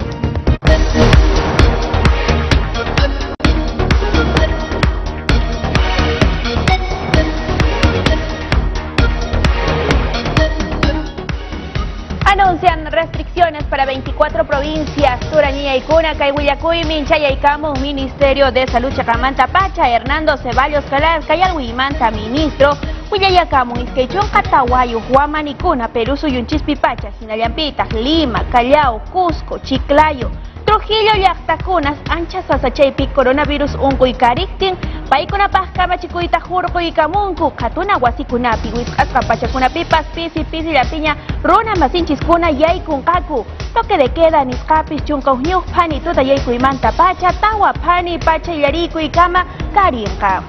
Anuncian restricciones para veinticuatro provincias. Turañía y Cuna, Caihuillacuy, Minchaya y Camu, Ministerio de Salud Chacamanta Pacha, Hernando Ceballos Calas, Cayalhuimanta, Ministro, Huillayacamu, Isqueichón, Catahuayo, Huaman y Cuna, Perú, Suyunchispi Pacha, Jinallampitas, Lima, Callao, Cusco, Chiclayo, Trujillo y Actacunas, Anchas, Sasachaypi, Coronavirus, Unco y Carictin, Paikuna Pascama, Chicuita, Jurco y Camuncu, Catuna, Huasicunapi, Huizcasca, Pachacunapipas, Pisi, Pisi, La Piña, Rona, Masinchiskuna, Yaikunkaku, Toque de Queda, Niscapis, Chuncauñu, Pani, Tuta, Yaiku y Manta, Pacha, Tawa, Pani, Pacha, Yariku y Cama, Carinca.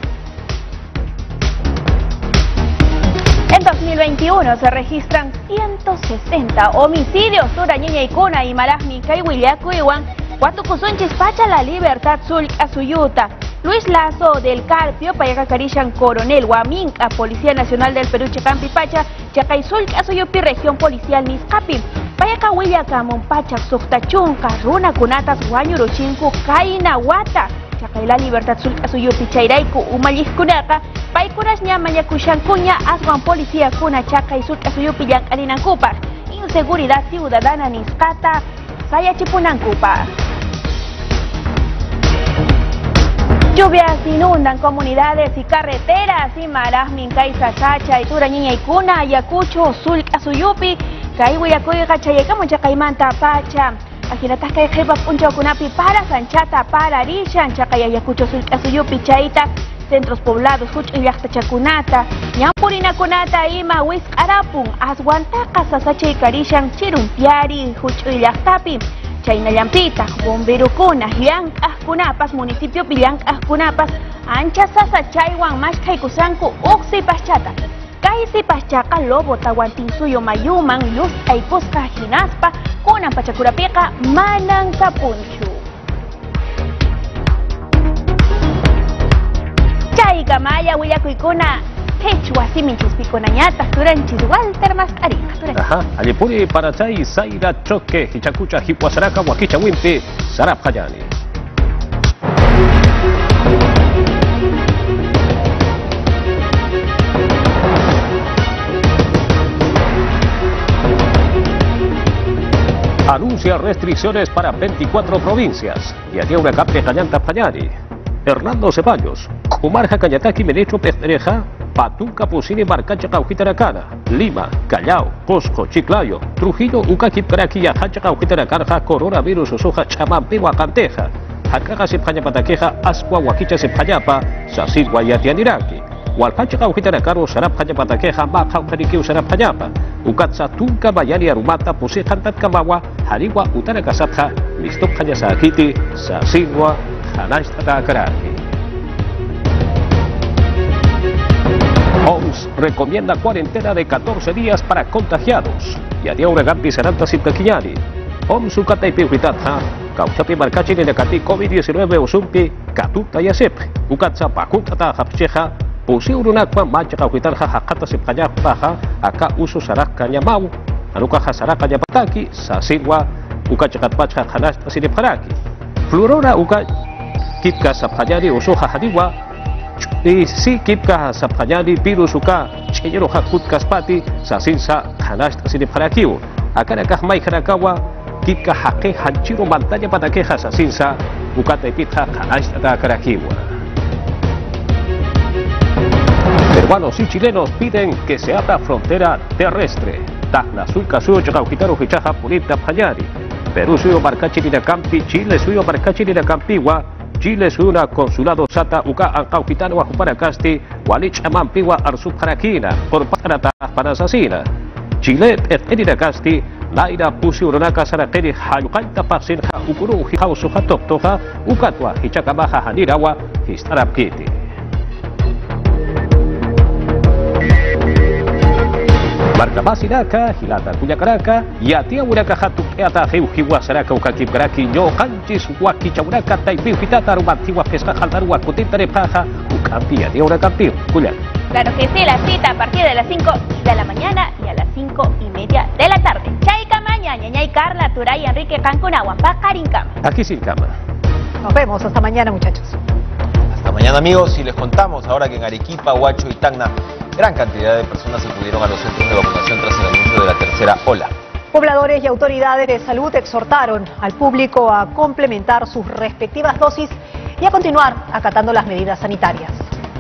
En dos mil veintiuno se registran ciento sesenta homicidios. Turañeña y Cuna y Marasmi, Caihuillacu y Huan, Huatucuzunchis, Pacha, La Libertad, Sul, Azuyuta. Luis Lazo del Carpio, Payaca Carishan, Coronel, Huaminca, Policía Nacional del Perú, Chacampi, Pacha, Chacaisul, Azuyupi, Región Policial, Niscapi, Payaca, Huillacamon, Pacha, Suftachunca, Runa, Cunatas, Huayuruchinku, Caina, Huata, Chacaila, Libertad, Sul, Azuyupi, Chairaiku, Umayiscunaca, Paikunas, Ñamayakushan, Cuña, Aswan, Policía, Cuna, Chacaisul, Azuyupi, Yancalinancupa, Inseguridad Ciudadana, Niscata, Sayachipunancupa. Lluvias inundan comunidades y carreteras y Marasmin, Caiza, Sacha, Itura, Niña y Cuna, Ayacucho, Sul, Azuyupi, Caihuillacuy, Cachayecamu, Chacaimanta, Pacha, Ajinatasca, Jepa, Puncho, Cunapi, para Sanchata, para Arishan, Chacay, Ayacucho, Sul, Azuyupi, Chaita, centros poblados, Huch y Yaxtachacunata, Ñampurina, Cunata, Ima, Huiz, Arapun, Asguantaca, Sasacha y Carishan, Chirumpiari, Huch y Yaxtapi, Chainallampita, Bomberucuna, Yang Ascunapas, municipio Pillang Ascunapas, Ancha Sasa Chaiwan, Mashkai Kusanku, Uxi Paschata. Kaisi Pachaca, Lobo, Tahuantinsuyo, Mayuman, Luz, Aipusca, Jinaspa, Kunan Pachacurapica, Manang Tapunchu. Chay Gamaya, Huillacuicuna, Quechua, Siminchis, Piconañatas, Turanchis, Walter Mascarica. Ajá, Alipuri, Parachay, Zaira, Choque, Hichacucha, Hipuasaraca, Huaquicha, Wimpi, Sarap Hayani. Anuncia restricciones para veinticuatro provincias. Y haría una capre Callanta Payari. Hernando Ceballos, Kumarja Cañataki Menecho Pezdereja, Patunca Pusini Barcacha Caujitaracana, Lima, Callao, Cusco, Chiclayo, Trujillo, Ucaquip Caraquilla, Hacha Caujitaracanja, Coronavirus Usoja, Chamampiwa Canteja, Hacaga Sepjaña Pataqueja, Ascua Huaquicha Sepjayapa, Sasigua Yatianiraki, Hualpacha Caujitaracaro, Sarap Haña Pataqueja, Baja Ucariquiu Sarap Hayapa, Ucatza Tunca Bayani Arumata, Pusijantat Kamawa, Hariwa Utaracasapja, Listop Haña Saakiti, Sasigua, O M S recomienda cuarentena de catorce días para contagiados. Y haría una gampi saranta sipkaquiñari. O M S ukata y piujitatja, cauchapi marcachi ni necati COVID diecinueve usumpi, catuta y asep. Ukatza pakuntata hapcheja, pusiurunakwa macha caujitarja hakata sipkayapaja, acá uso saraka nyamau, anukaja saraka nyapataki, sasigua, ukachakatpacha hanasta sinipharaki. Florora uka Kipka Sapajari Usoja Hadiwa y si Kipka Sapajari Pirusuka Cheyero Hakut Kaspati Sasinsa Hanashta Siniparakiu Akarakah Mai Harakawa Kipka Hake Hanchiro Mantaya Pataqueja Sasinsa Ukata y Pitja Hanashta Karakiwa. Peruanos y chilenos piden que se abra frontera terrestre. Tacna Suica Suyo Chacauquitaro Hichaja Purita Payari Perú Suyo Marcachi Campi, Chile Suyo Marcachi Campiwa, Chile Suyo Consulado Sata Uca Ancauquitano Ajuparacasti, Walich Amampiwa Arsupharakina, por Parata Panasasina. Chile Etinacasti, Laira Pusi Uronaka Sarakeri Hayukaita Pasinja Ukuru Hausu Hatoktoja, Ukatwa Hichakabaja Hanirawa, Histarapkiti. Marca Basinaca, Hilata Cuyacaraca, Yatia Uraka Hatu Eata Heujiwa Saraka Ukakip Garaki, Yo Hanchis, Wakicha Uraka, Taipiu Hitata, Rumantiwa Pesca Haltarua, Kutita de Paja, Ucampia de Uracampio, Cuyan. Claro que sí, la cita a partir de las cinco de la mañana y a las cinco y media de la tarde. Chayca Maña, Ñañay Carla, Turay, Enrique Cancún, Aguampá, Carincama. Aquí sin cama. Nos vemos, hasta mañana muchachos. Hasta mañana amigos, y les contamos ahora que en Arequipa, Huacho y Tacna, gran cantidad de personas acudieron a los centros de vacunación tras el anuncio de la tercera ola. Pobladores y autoridades de salud exhortaron al público a complementar sus respectivas dosis y a continuar acatando las medidas sanitarias.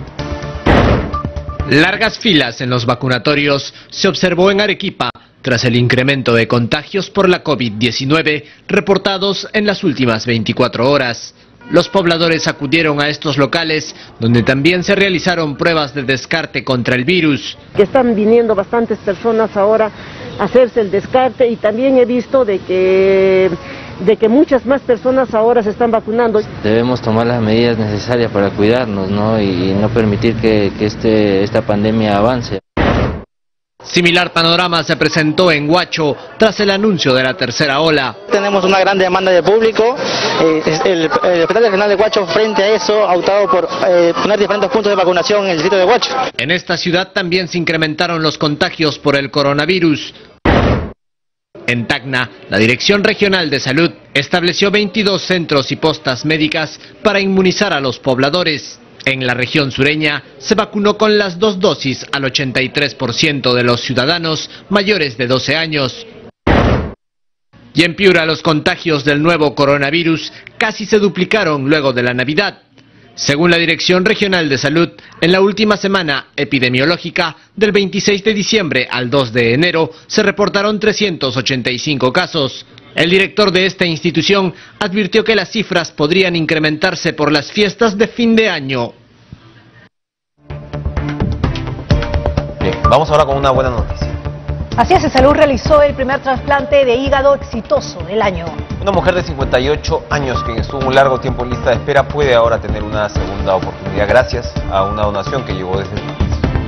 Largas filas en los vacunatorios se observó en Arequipa tras el incremento de contagios por la COVID diecinueve reportados en las últimas veinticuatro horas. Los pobladores acudieron a estos locales, donde también se realizaron pruebas de descarte contra el virus. Que están viniendo bastantes personas ahora a hacerse el descarte, y también he visto de que, de que muchas más personas ahora se están vacunando. Debemos tomar las medidas necesarias para cuidarnos, ¿no? y no permitir que, que este, esta pandemia avance. Similar panorama se presentó en Huacho tras el anuncio de la tercera ola. Tenemos una gran demanda de público. Eh, el, el Hospital Regional de Huacho, frente a eso, ha optado por eh, poner diferentes puntos de vacunación en el distrito de Huacho. En esta ciudad también se incrementaron los contagios por el coronavirus. En Tacna, la Dirección Regional de Salud estableció veintidós centros y postas médicas para inmunizar a los pobladores. En la región sureña se vacunó con las dos dosis al ochenta y tres por ciento de los ciudadanos mayores de doce años. Y en Piura los contagios del nuevo coronavirus casi se duplicaron luego de la Navidad. Según la Dirección Regional de Salud, en la última semana epidemiológica, del veintiséis de diciembre al dos de enero, se reportaron trescientos ochenta y cinco casos. El director de esta institución advirtió que las cifras podrían incrementarse por las fiestas de fin de año. Bien, vamos ahora con una buena noticia. Así es, Salud realizó el primer trasplante de hígado exitoso del año. Una mujer de cincuenta y ocho años que estuvo un largo tiempo en lista de espera puede ahora tener una segunda oportunidad gracias a una donación que llegó desde el país.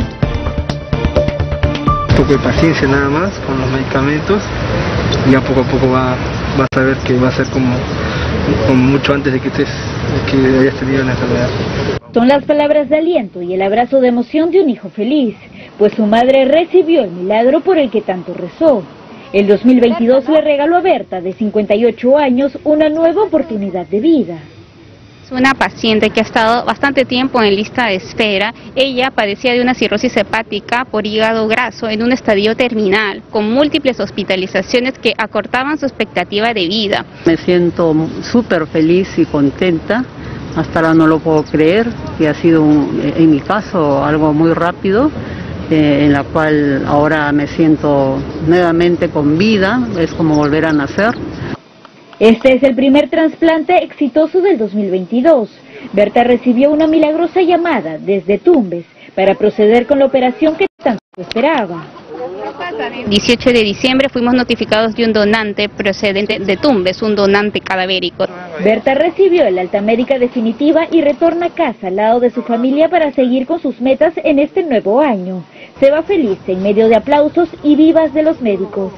Un poco de paciencia nada más con los medicamentos. Ya poco a poco va, vas a ver que va a ser como, como mucho antes de que, te, de que hayas tenido la enfermedad. Son las palabras de aliento y el abrazo de emoción de un hijo feliz, pues su madre recibió el milagro por el que tanto rezó. El dos mil veintidós le regaló a Berta, de cincuenta y ocho años, una nueva oportunidad de vida. Es una paciente que ha estado bastante tiempo en lista de espera. Ella padecía de una cirrosis hepática por hígado graso en un estadio terminal, con múltiples hospitalizaciones que acortaban su expectativa de vida. Me siento súper feliz y contenta. Hasta ahora no lo puedo creer, que ha sido, un, en mi caso, algo muy rápido, eh, en la cual ahora me siento nuevamente con vida, es como volver a nacer. Este es el primer trasplante exitoso del dos mil veintidós. Berta recibió una milagrosa llamada desde Tumbes para proceder con la operación que tanto esperaba. dieciocho de diciembre fuimos notificados de un donante procedente de Tumbes, un donante cadavérico. Berta recibió el alta médica definitiva y retorna a casa al lado de su familia para seguir con sus metas en este nuevo año. Se va feliz en medio de aplausos y vivas de los médicos.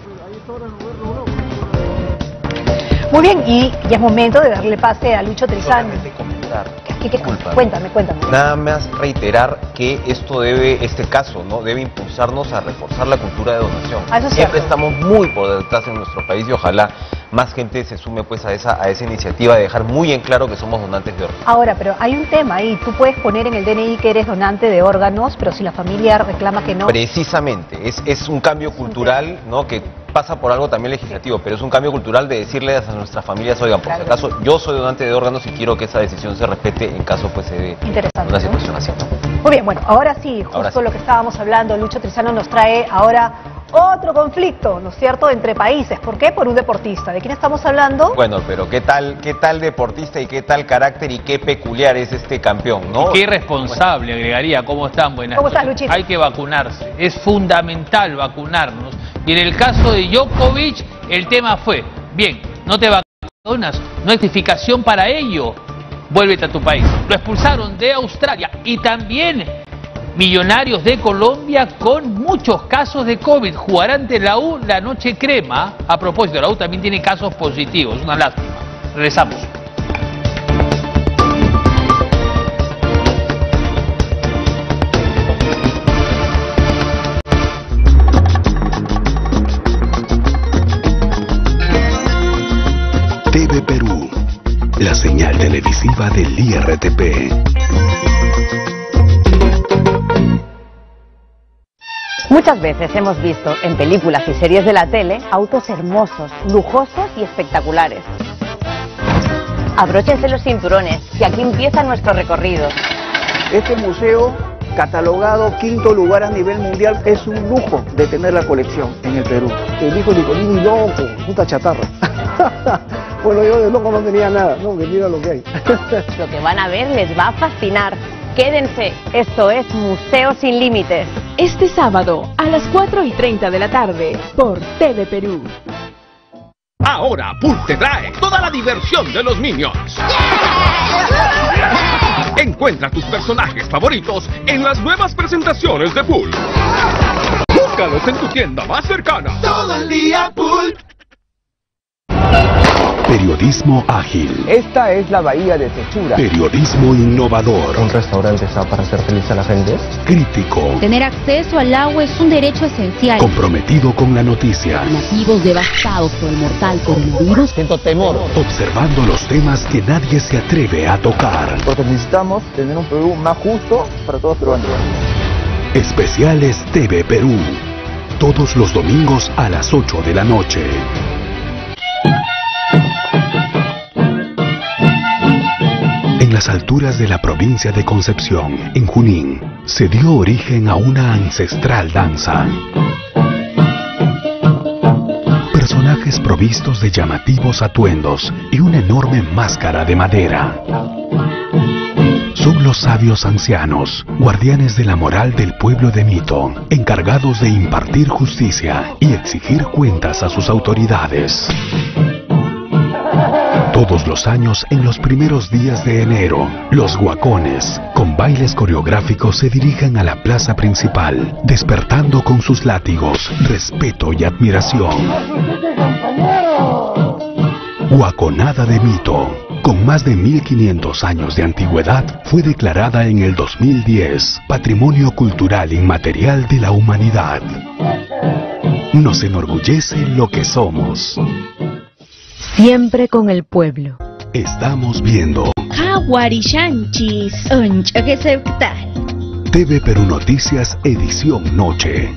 Muy bien, y ya es momento de darle pase a Lucho Trizano. ¿Qué, qué, cuéntame, cuéntame. Nada más reiterar que esto debe, este caso, ¿no? Debe impulsarnos a reforzar la cultura de donación. Ah, eso es Siempre cierto. estamos muy por detrás en nuestro país y ojalá más gente se sume pues a esa, a esa iniciativa de dejar muy en claro que somos donantes de órganos. Ahora, pero hay un tema ahí, tú puedes poner en el D N I que eres donante de órganos, pero si la familia reclama que no. Precisamente, es, es un cambio cultural, ¿no? Que pasa por algo también legislativo, pero es un cambio cultural de decirle a nuestras familias, oigan, por si acaso yo soy donante de órganos y quiero que esa decisión se respete en caso pues se dé una situación así, ¿no? Muy bien, bueno, ahora sí, justo Ahora sí. lo que estábamos hablando, Lucho Trizano nos trae ahora otro conflicto, ¿no es cierto?, entre países. ¿Por qué? Por un deportista. ¿De quién estamos hablando? Bueno, pero qué tal, qué tal deportista y qué tal carácter y qué peculiar es este campeón, ¿no? Y qué irresponsable, agregaría. ¿Cómo están? Buenas ¿Cómo estás, noches. Luchito? Hay que vacunarse. Es fundamental vacunarnos. Y en el caso de Djokovic, el tema fue, bien, no te vacunas, no hay justificación para ello, vuélvete a tu país. Lo expulsaron de Australia y también Millonarios de Colombia con muchos casos de COVID. Jugará ante la U la noche crema. A propósito, la U también tiene casos positivos, una lástima. Regresamos. T V Perú, la señal televisiva del I R T P. Muchas veces hemos visto en películas y series de la tele autos hermosos, lujosos y espectaculares. Abróchense los cinturones, que aquí empieza nuestro recorrido. Este museo, catalogado quinto lugar a nivel mundial, es un lujo de tener la colección en el Perú. El hijo de Nicolini, loco, puta chatarra. Bueno, yo de loco no tenía nada, no, que mira lo que hay. Lo que van a ver les va a fascinar. Quédense, esto es Museo Sin Límites. Este sábado a las cuatro y treinta de la tarde por T V Perú. Ahora Pool te trae toda la diversión de los Minions. Encuentra tus personajes favoritos en las nuevas presentaciones de Pool. Búscalos en tu tienda más cercana. Todo el día Pool. Periodismo ágil. Esta es la bahía de Techura. Periodismo innovador. ¿Un restaurante está para hacer feliz a la gente? Crítico. Tener acceso al agua es un derecho esencial. Comprometido con la noticia. Nativos devastados por el mortal coronavirus. Siento temor. Observando los temas que nadie se atreve a tocar. Porque necesitamos tener un Perú más justo para todos los peruanos. Especiales T V Perú. Todos los domingos a las ocho de la noche. En las alturas de la provincia de Concepción, en Junín, se dio origen a una ancestral danza. Personajes provistos de llamativos atuendos y una enorme máscara de madera. Son los sabios ancianos, guardianes de la moral del pueblo de Mito, encargados de impartir justicia y exigir cuentas a sus autoridades. Todos los años, en los primeros días de enero, los guacones, con bailes coreográficos, se dirigen a la plaza principal, despertando con sus látigos respeto y admiración. Guaconada de Mito, con más de mil quinientos años de antigüedad, fue declarada en el dos mil diez Patrimonio Cultural Inmaterial de la Humanidad. Nos enorgullece lo que somos. Siempre con el pueblo. Estamos viendo Jaguarishanchis. Ancha que se tal. T V Perú Noticias, edición noche.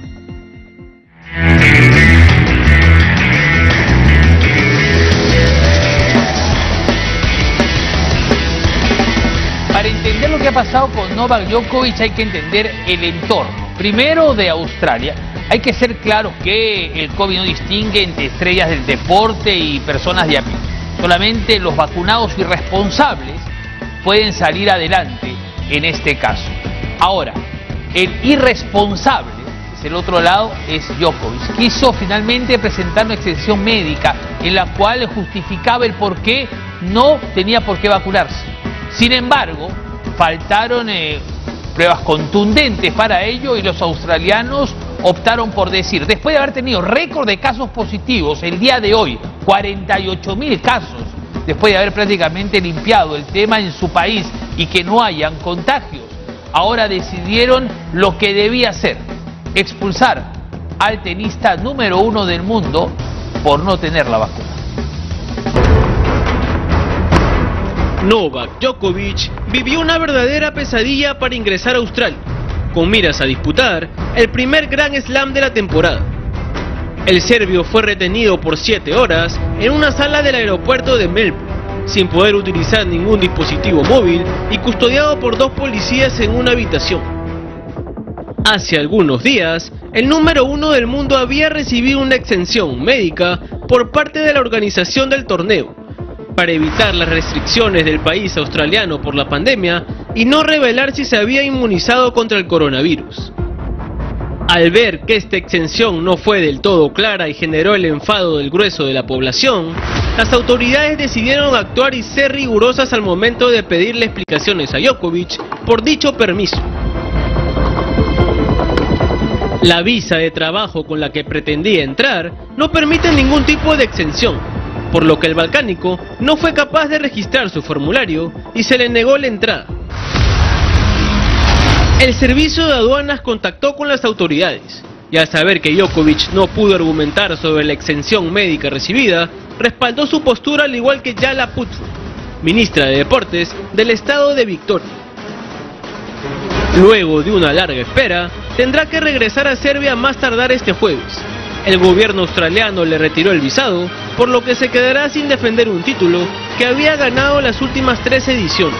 Para entender lo que ha pasado con Novak Djokovic hay que entender el entorno. Primero, de Australia. Hay que ser claros que el COVID no distingue entre estrellas del deporte y personas de a pie. Solamente los vacunados y responsables pueden salir adelante en este caso. Ahora, el irresponsable, es el otro lado, es Djokovic. Quiso finalmente presentar una extensión médica en la cual justificaba el por qué no tenía por qué vacunarse. Sin embargo, faltaron eh, pruebas contundentes para ello y los australianos optaron por decir, después de haber tenido récord de casos positivos el día de hoy, cuarenta y ocho mil casos, después de haber prácticamente limpiado el tema en su país y que no hayan contagios, ahora decidieron lo que debía hacer, expulsar al tenista número uno del mundo por no tener la vacuna. Novak Djokovic vivió una verdadera pesadilla para ingresar a Australia, con miras a disputar el primer Grand Slam de la temporada. El serbio fue retenido por siete horas en una sala del aeropuerto de Melbourne, sin poder utilizar ningún dispositivo móvil y custodiado por dos policías en una habitación. Hace algunos días, el número uno del mundo había recibido una exención médica por parte de la organización del torneo, para evitar las restricciones del país australiano por la pandemia y no revelar si se había inmunizado contra el coronavirus. Al ver que esta exención no fue del todo clara y generó el enfado del grueso de la población, las autoridades decidieron actuar y ser rigurosas al momento de pedirle explicaciones a Djokovic por dicho permiso. La visa de trabajo con la que pretendía entrar no permite ningún tipo de exención, por lo que el balcánico no fue capaz de registrar su formulario y se le negó la entrada. El servicio de aduanas contactó con las autoridades y al saber que Djokovic no pudo argumentar sobre la exención médica recibida, respaldó su postura al igual que Jala Putru, ministra de Deportes del estado de Victoria. Luego de una larga espera, tendrá que regresar a Serbia más tardar este jueves. El gobierno australiano le retiró el visado, por lo que se quedará sin defender un título que había ganado las últimas tres ediciones.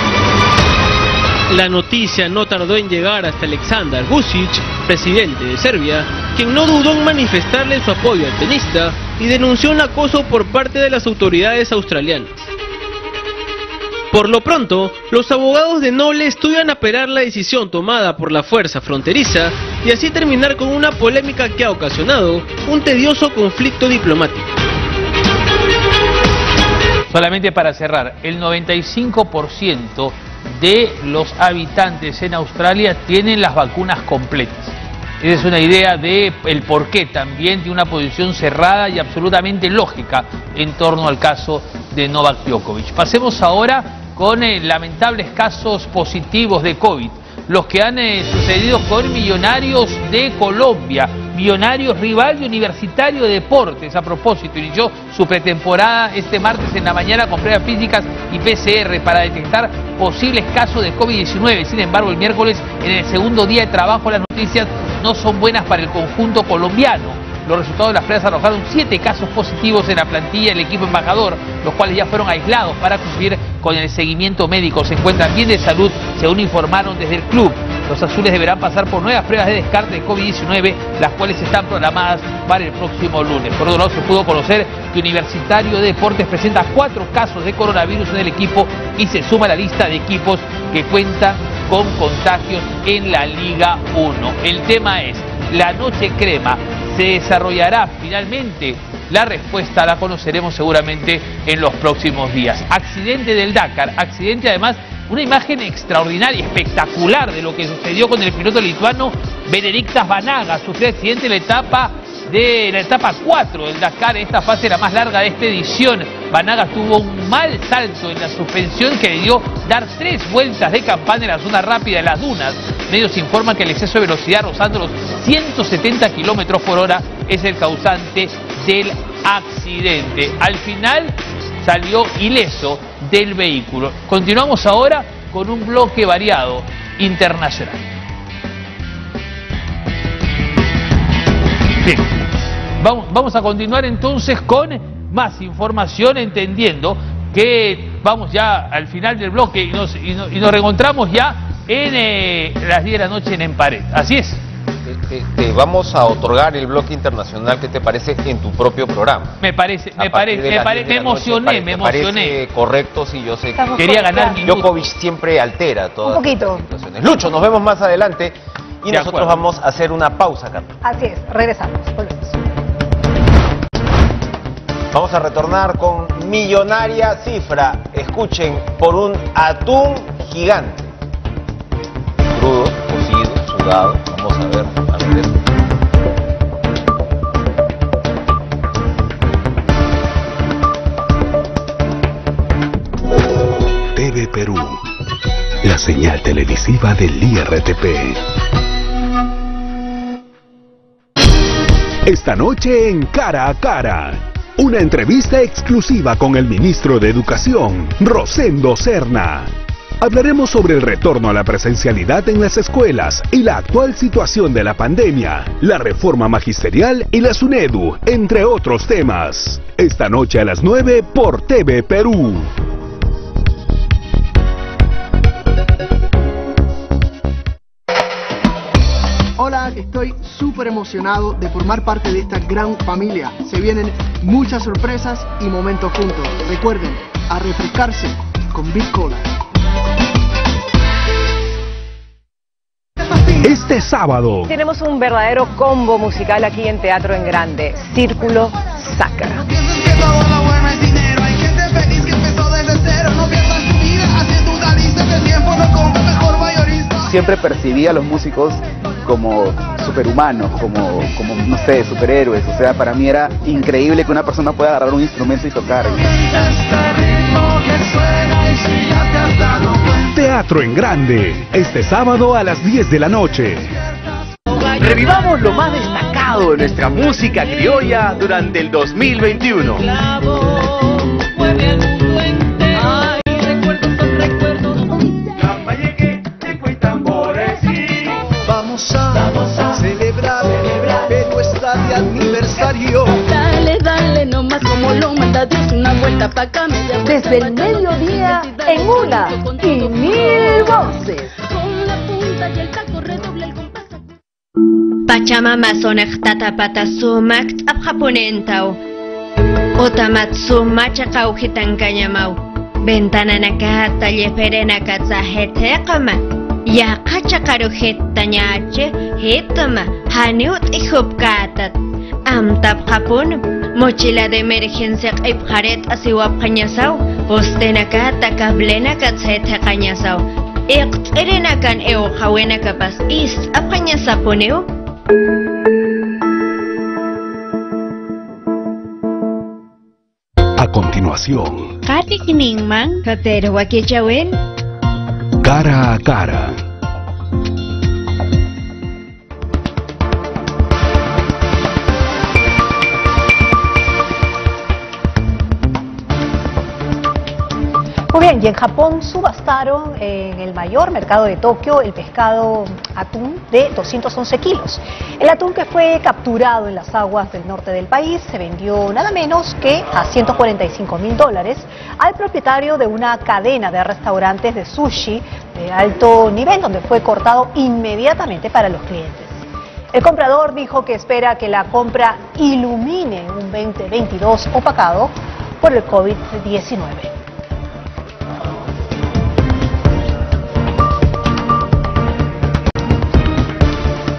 La noticia no tardó en llegar hasta Aleksandar Vučić, presidente de Serbia, quien no dudó en manifestarle su apoyo al tenista y denunció un acoso por parte de las autoridades australianas. Por lo pronto, los abogados de Noble estudian apelar la decisión tomada por la fuerza fronteriza y así terminar con una polémica que ha ocasionado un tedioso conflicto diplomático. Solamente para cerrar, el noventa y cinco por ciento de los habitantes en Australia tienen las vacunas completas. Esa es una idea de el porqué también de una posición cerrada y absolutamente lógica en torno al caso de Novak Djokovic. Pasemos ahora con eh, lamentables casos positivos de COVID, los que han eh, sucedido con Millonarios de Colombia. Millonarios, rival de Universitario de Deportes, a propósito, inició su pretemporada este martes en la mañana con pruebas físicas y P C R para detectar posibles casos de COVID diecinueve. Sin embargo, el miércoles, en el segundo día de trabajo, las noticias no son buenas para el conjunto colombiano. Los resultados de las pruebas arrojaron siete casos positivos en la plantilla del equipo embajador, los cuales ya fueron aislados para cumplir con el seguimiento médico. Se encuentran bien de salud, según informaron desde el club. Los azules deberán pasar por nuevas pruebas de descarte de COVID diecinueve, las cuales están programadas para el próximo lunes. Por otro lado, se pudo conocer que Universitario de Deportes presenta cuatro casos de coronavirus en el equipo y se suma a la lista de equipos que cuentan con contagios en la Liga uno. El tema es, la noche crema, ¿se desarrollará finalmente? La respuesta la conoceremos seguramente en los próximos días. Accidente del Dakar, accidente además, una imagen extraordinaria, espectacular de lo que sucedió con el piloto lituano Benediktas Vanagas. Sufrió accidente en la etapa de la etapa cuatro del Dakar, esta fase la más larga de esta edición. Vanagas tuvo un mal salto en la suspensión que le dio dar tres vueltas de campana en la zona rápida de las dunas. Medios informan que el exceso de velocidad rozando los ciento setenta kilómetros por hora es el causante del accidente. Al final salió ileso del vehículo. Continuamos ahora con un bloque variado internacional. Bien, vamos, vamos a continuar entonces con más información, entendiendo que vamos ya al final del bloque y nos, y nos, y nos reencontramos ya en eh, las diez de la noche en En Pared. Así es. Te, te vamos a otorgar el bloque internacional, ¿qué te parece? En tu propio programa. Me parece, me parece, me, pare, me emocioné, me emocioné. Parece correcto, sí, yo sé que Estamos quería ganar minutos. Djokovic siempre altera todas un poquito. las situaciones. Lucho, nos vemos más adelante y De nosotros acuerdo. vamos a hacer una pausa, Carlos. Así es, regresamos, volvemos. Vamos a retornar con millonaria cifra. Escuchen, por un atún gigante. Crudo, cocido, sudado. Vamos a ver antes. T V Perú, la señal televisiva del I R T P. Esta noche en Cara a Cara, una entrevista exclusiva con el ministro de Educación, Rosendo Serna. Hablaremos sobre el retorno a la presencialidad en las escuelas y la actual situación de la pandemia, la reforma magisterial y la SUNEDU, entre otros temas. Esta noche a las nueve por T V Perú. Hola, estoy súper emocionado de formar parte de esta gran familia. Se vienen muchas sorpresas y momentos juntos. Recuerden, a refrescarse con Big Cola. Este sábado, tenemos un verdadero combo musical aquí en Teatro en Grande, Círculo Sacra. Siempre percibía a los músicos como superhumanos, como, como, no sé, superhéroes. O sea, para mí era increíble que una persona pueda agarrar un instrumento y tocar. Teatro en Grande, este sábado a las diez de la noche. Revivamos lo más destacado de nuestra música criolla durante el dos mil veintiuno. Vamos a, Vamos a celebrar, celebrar, pero está de aniversario. Dale, dale, nomás como lo manda Dios, una vuelta pa' acá. Desde el mediodía en una y mil voces. Con la punta y el taco redobla el compás. Pachamama sonectata pata sumak abjaponentao. Otamatsu machakau hitankañamau. Ventana nakata lleperena katzahetekama. Ya kachakaru hetañache hetama haniut ihupkatat. Amtap japon mochila de emergencia q'ipqaret asiwapqañasaw postenakata kablenaka tz'etheqañasaw iqtz'irinakan ew qhawenakapas is apqañasapuneu. A continuación, Qatikninman katerwakichawen. Cara a Cara. Muy bien, y en Japón subastaron en el mayor mercado de Tokio el pescado atún de doscientos once kilos. El atún que fue capturado en las aguas del norte del país se vendió nada menos que a ciento cuarenta y cinco mil dólares al propietario de una cadena de restaurantes de sushi de alto nivel, donde fue cortado inmediatamente para los clientes. El comprador dijo que espera que la compra ilumine un veinte veintidós opacado por el COVID diecinueve.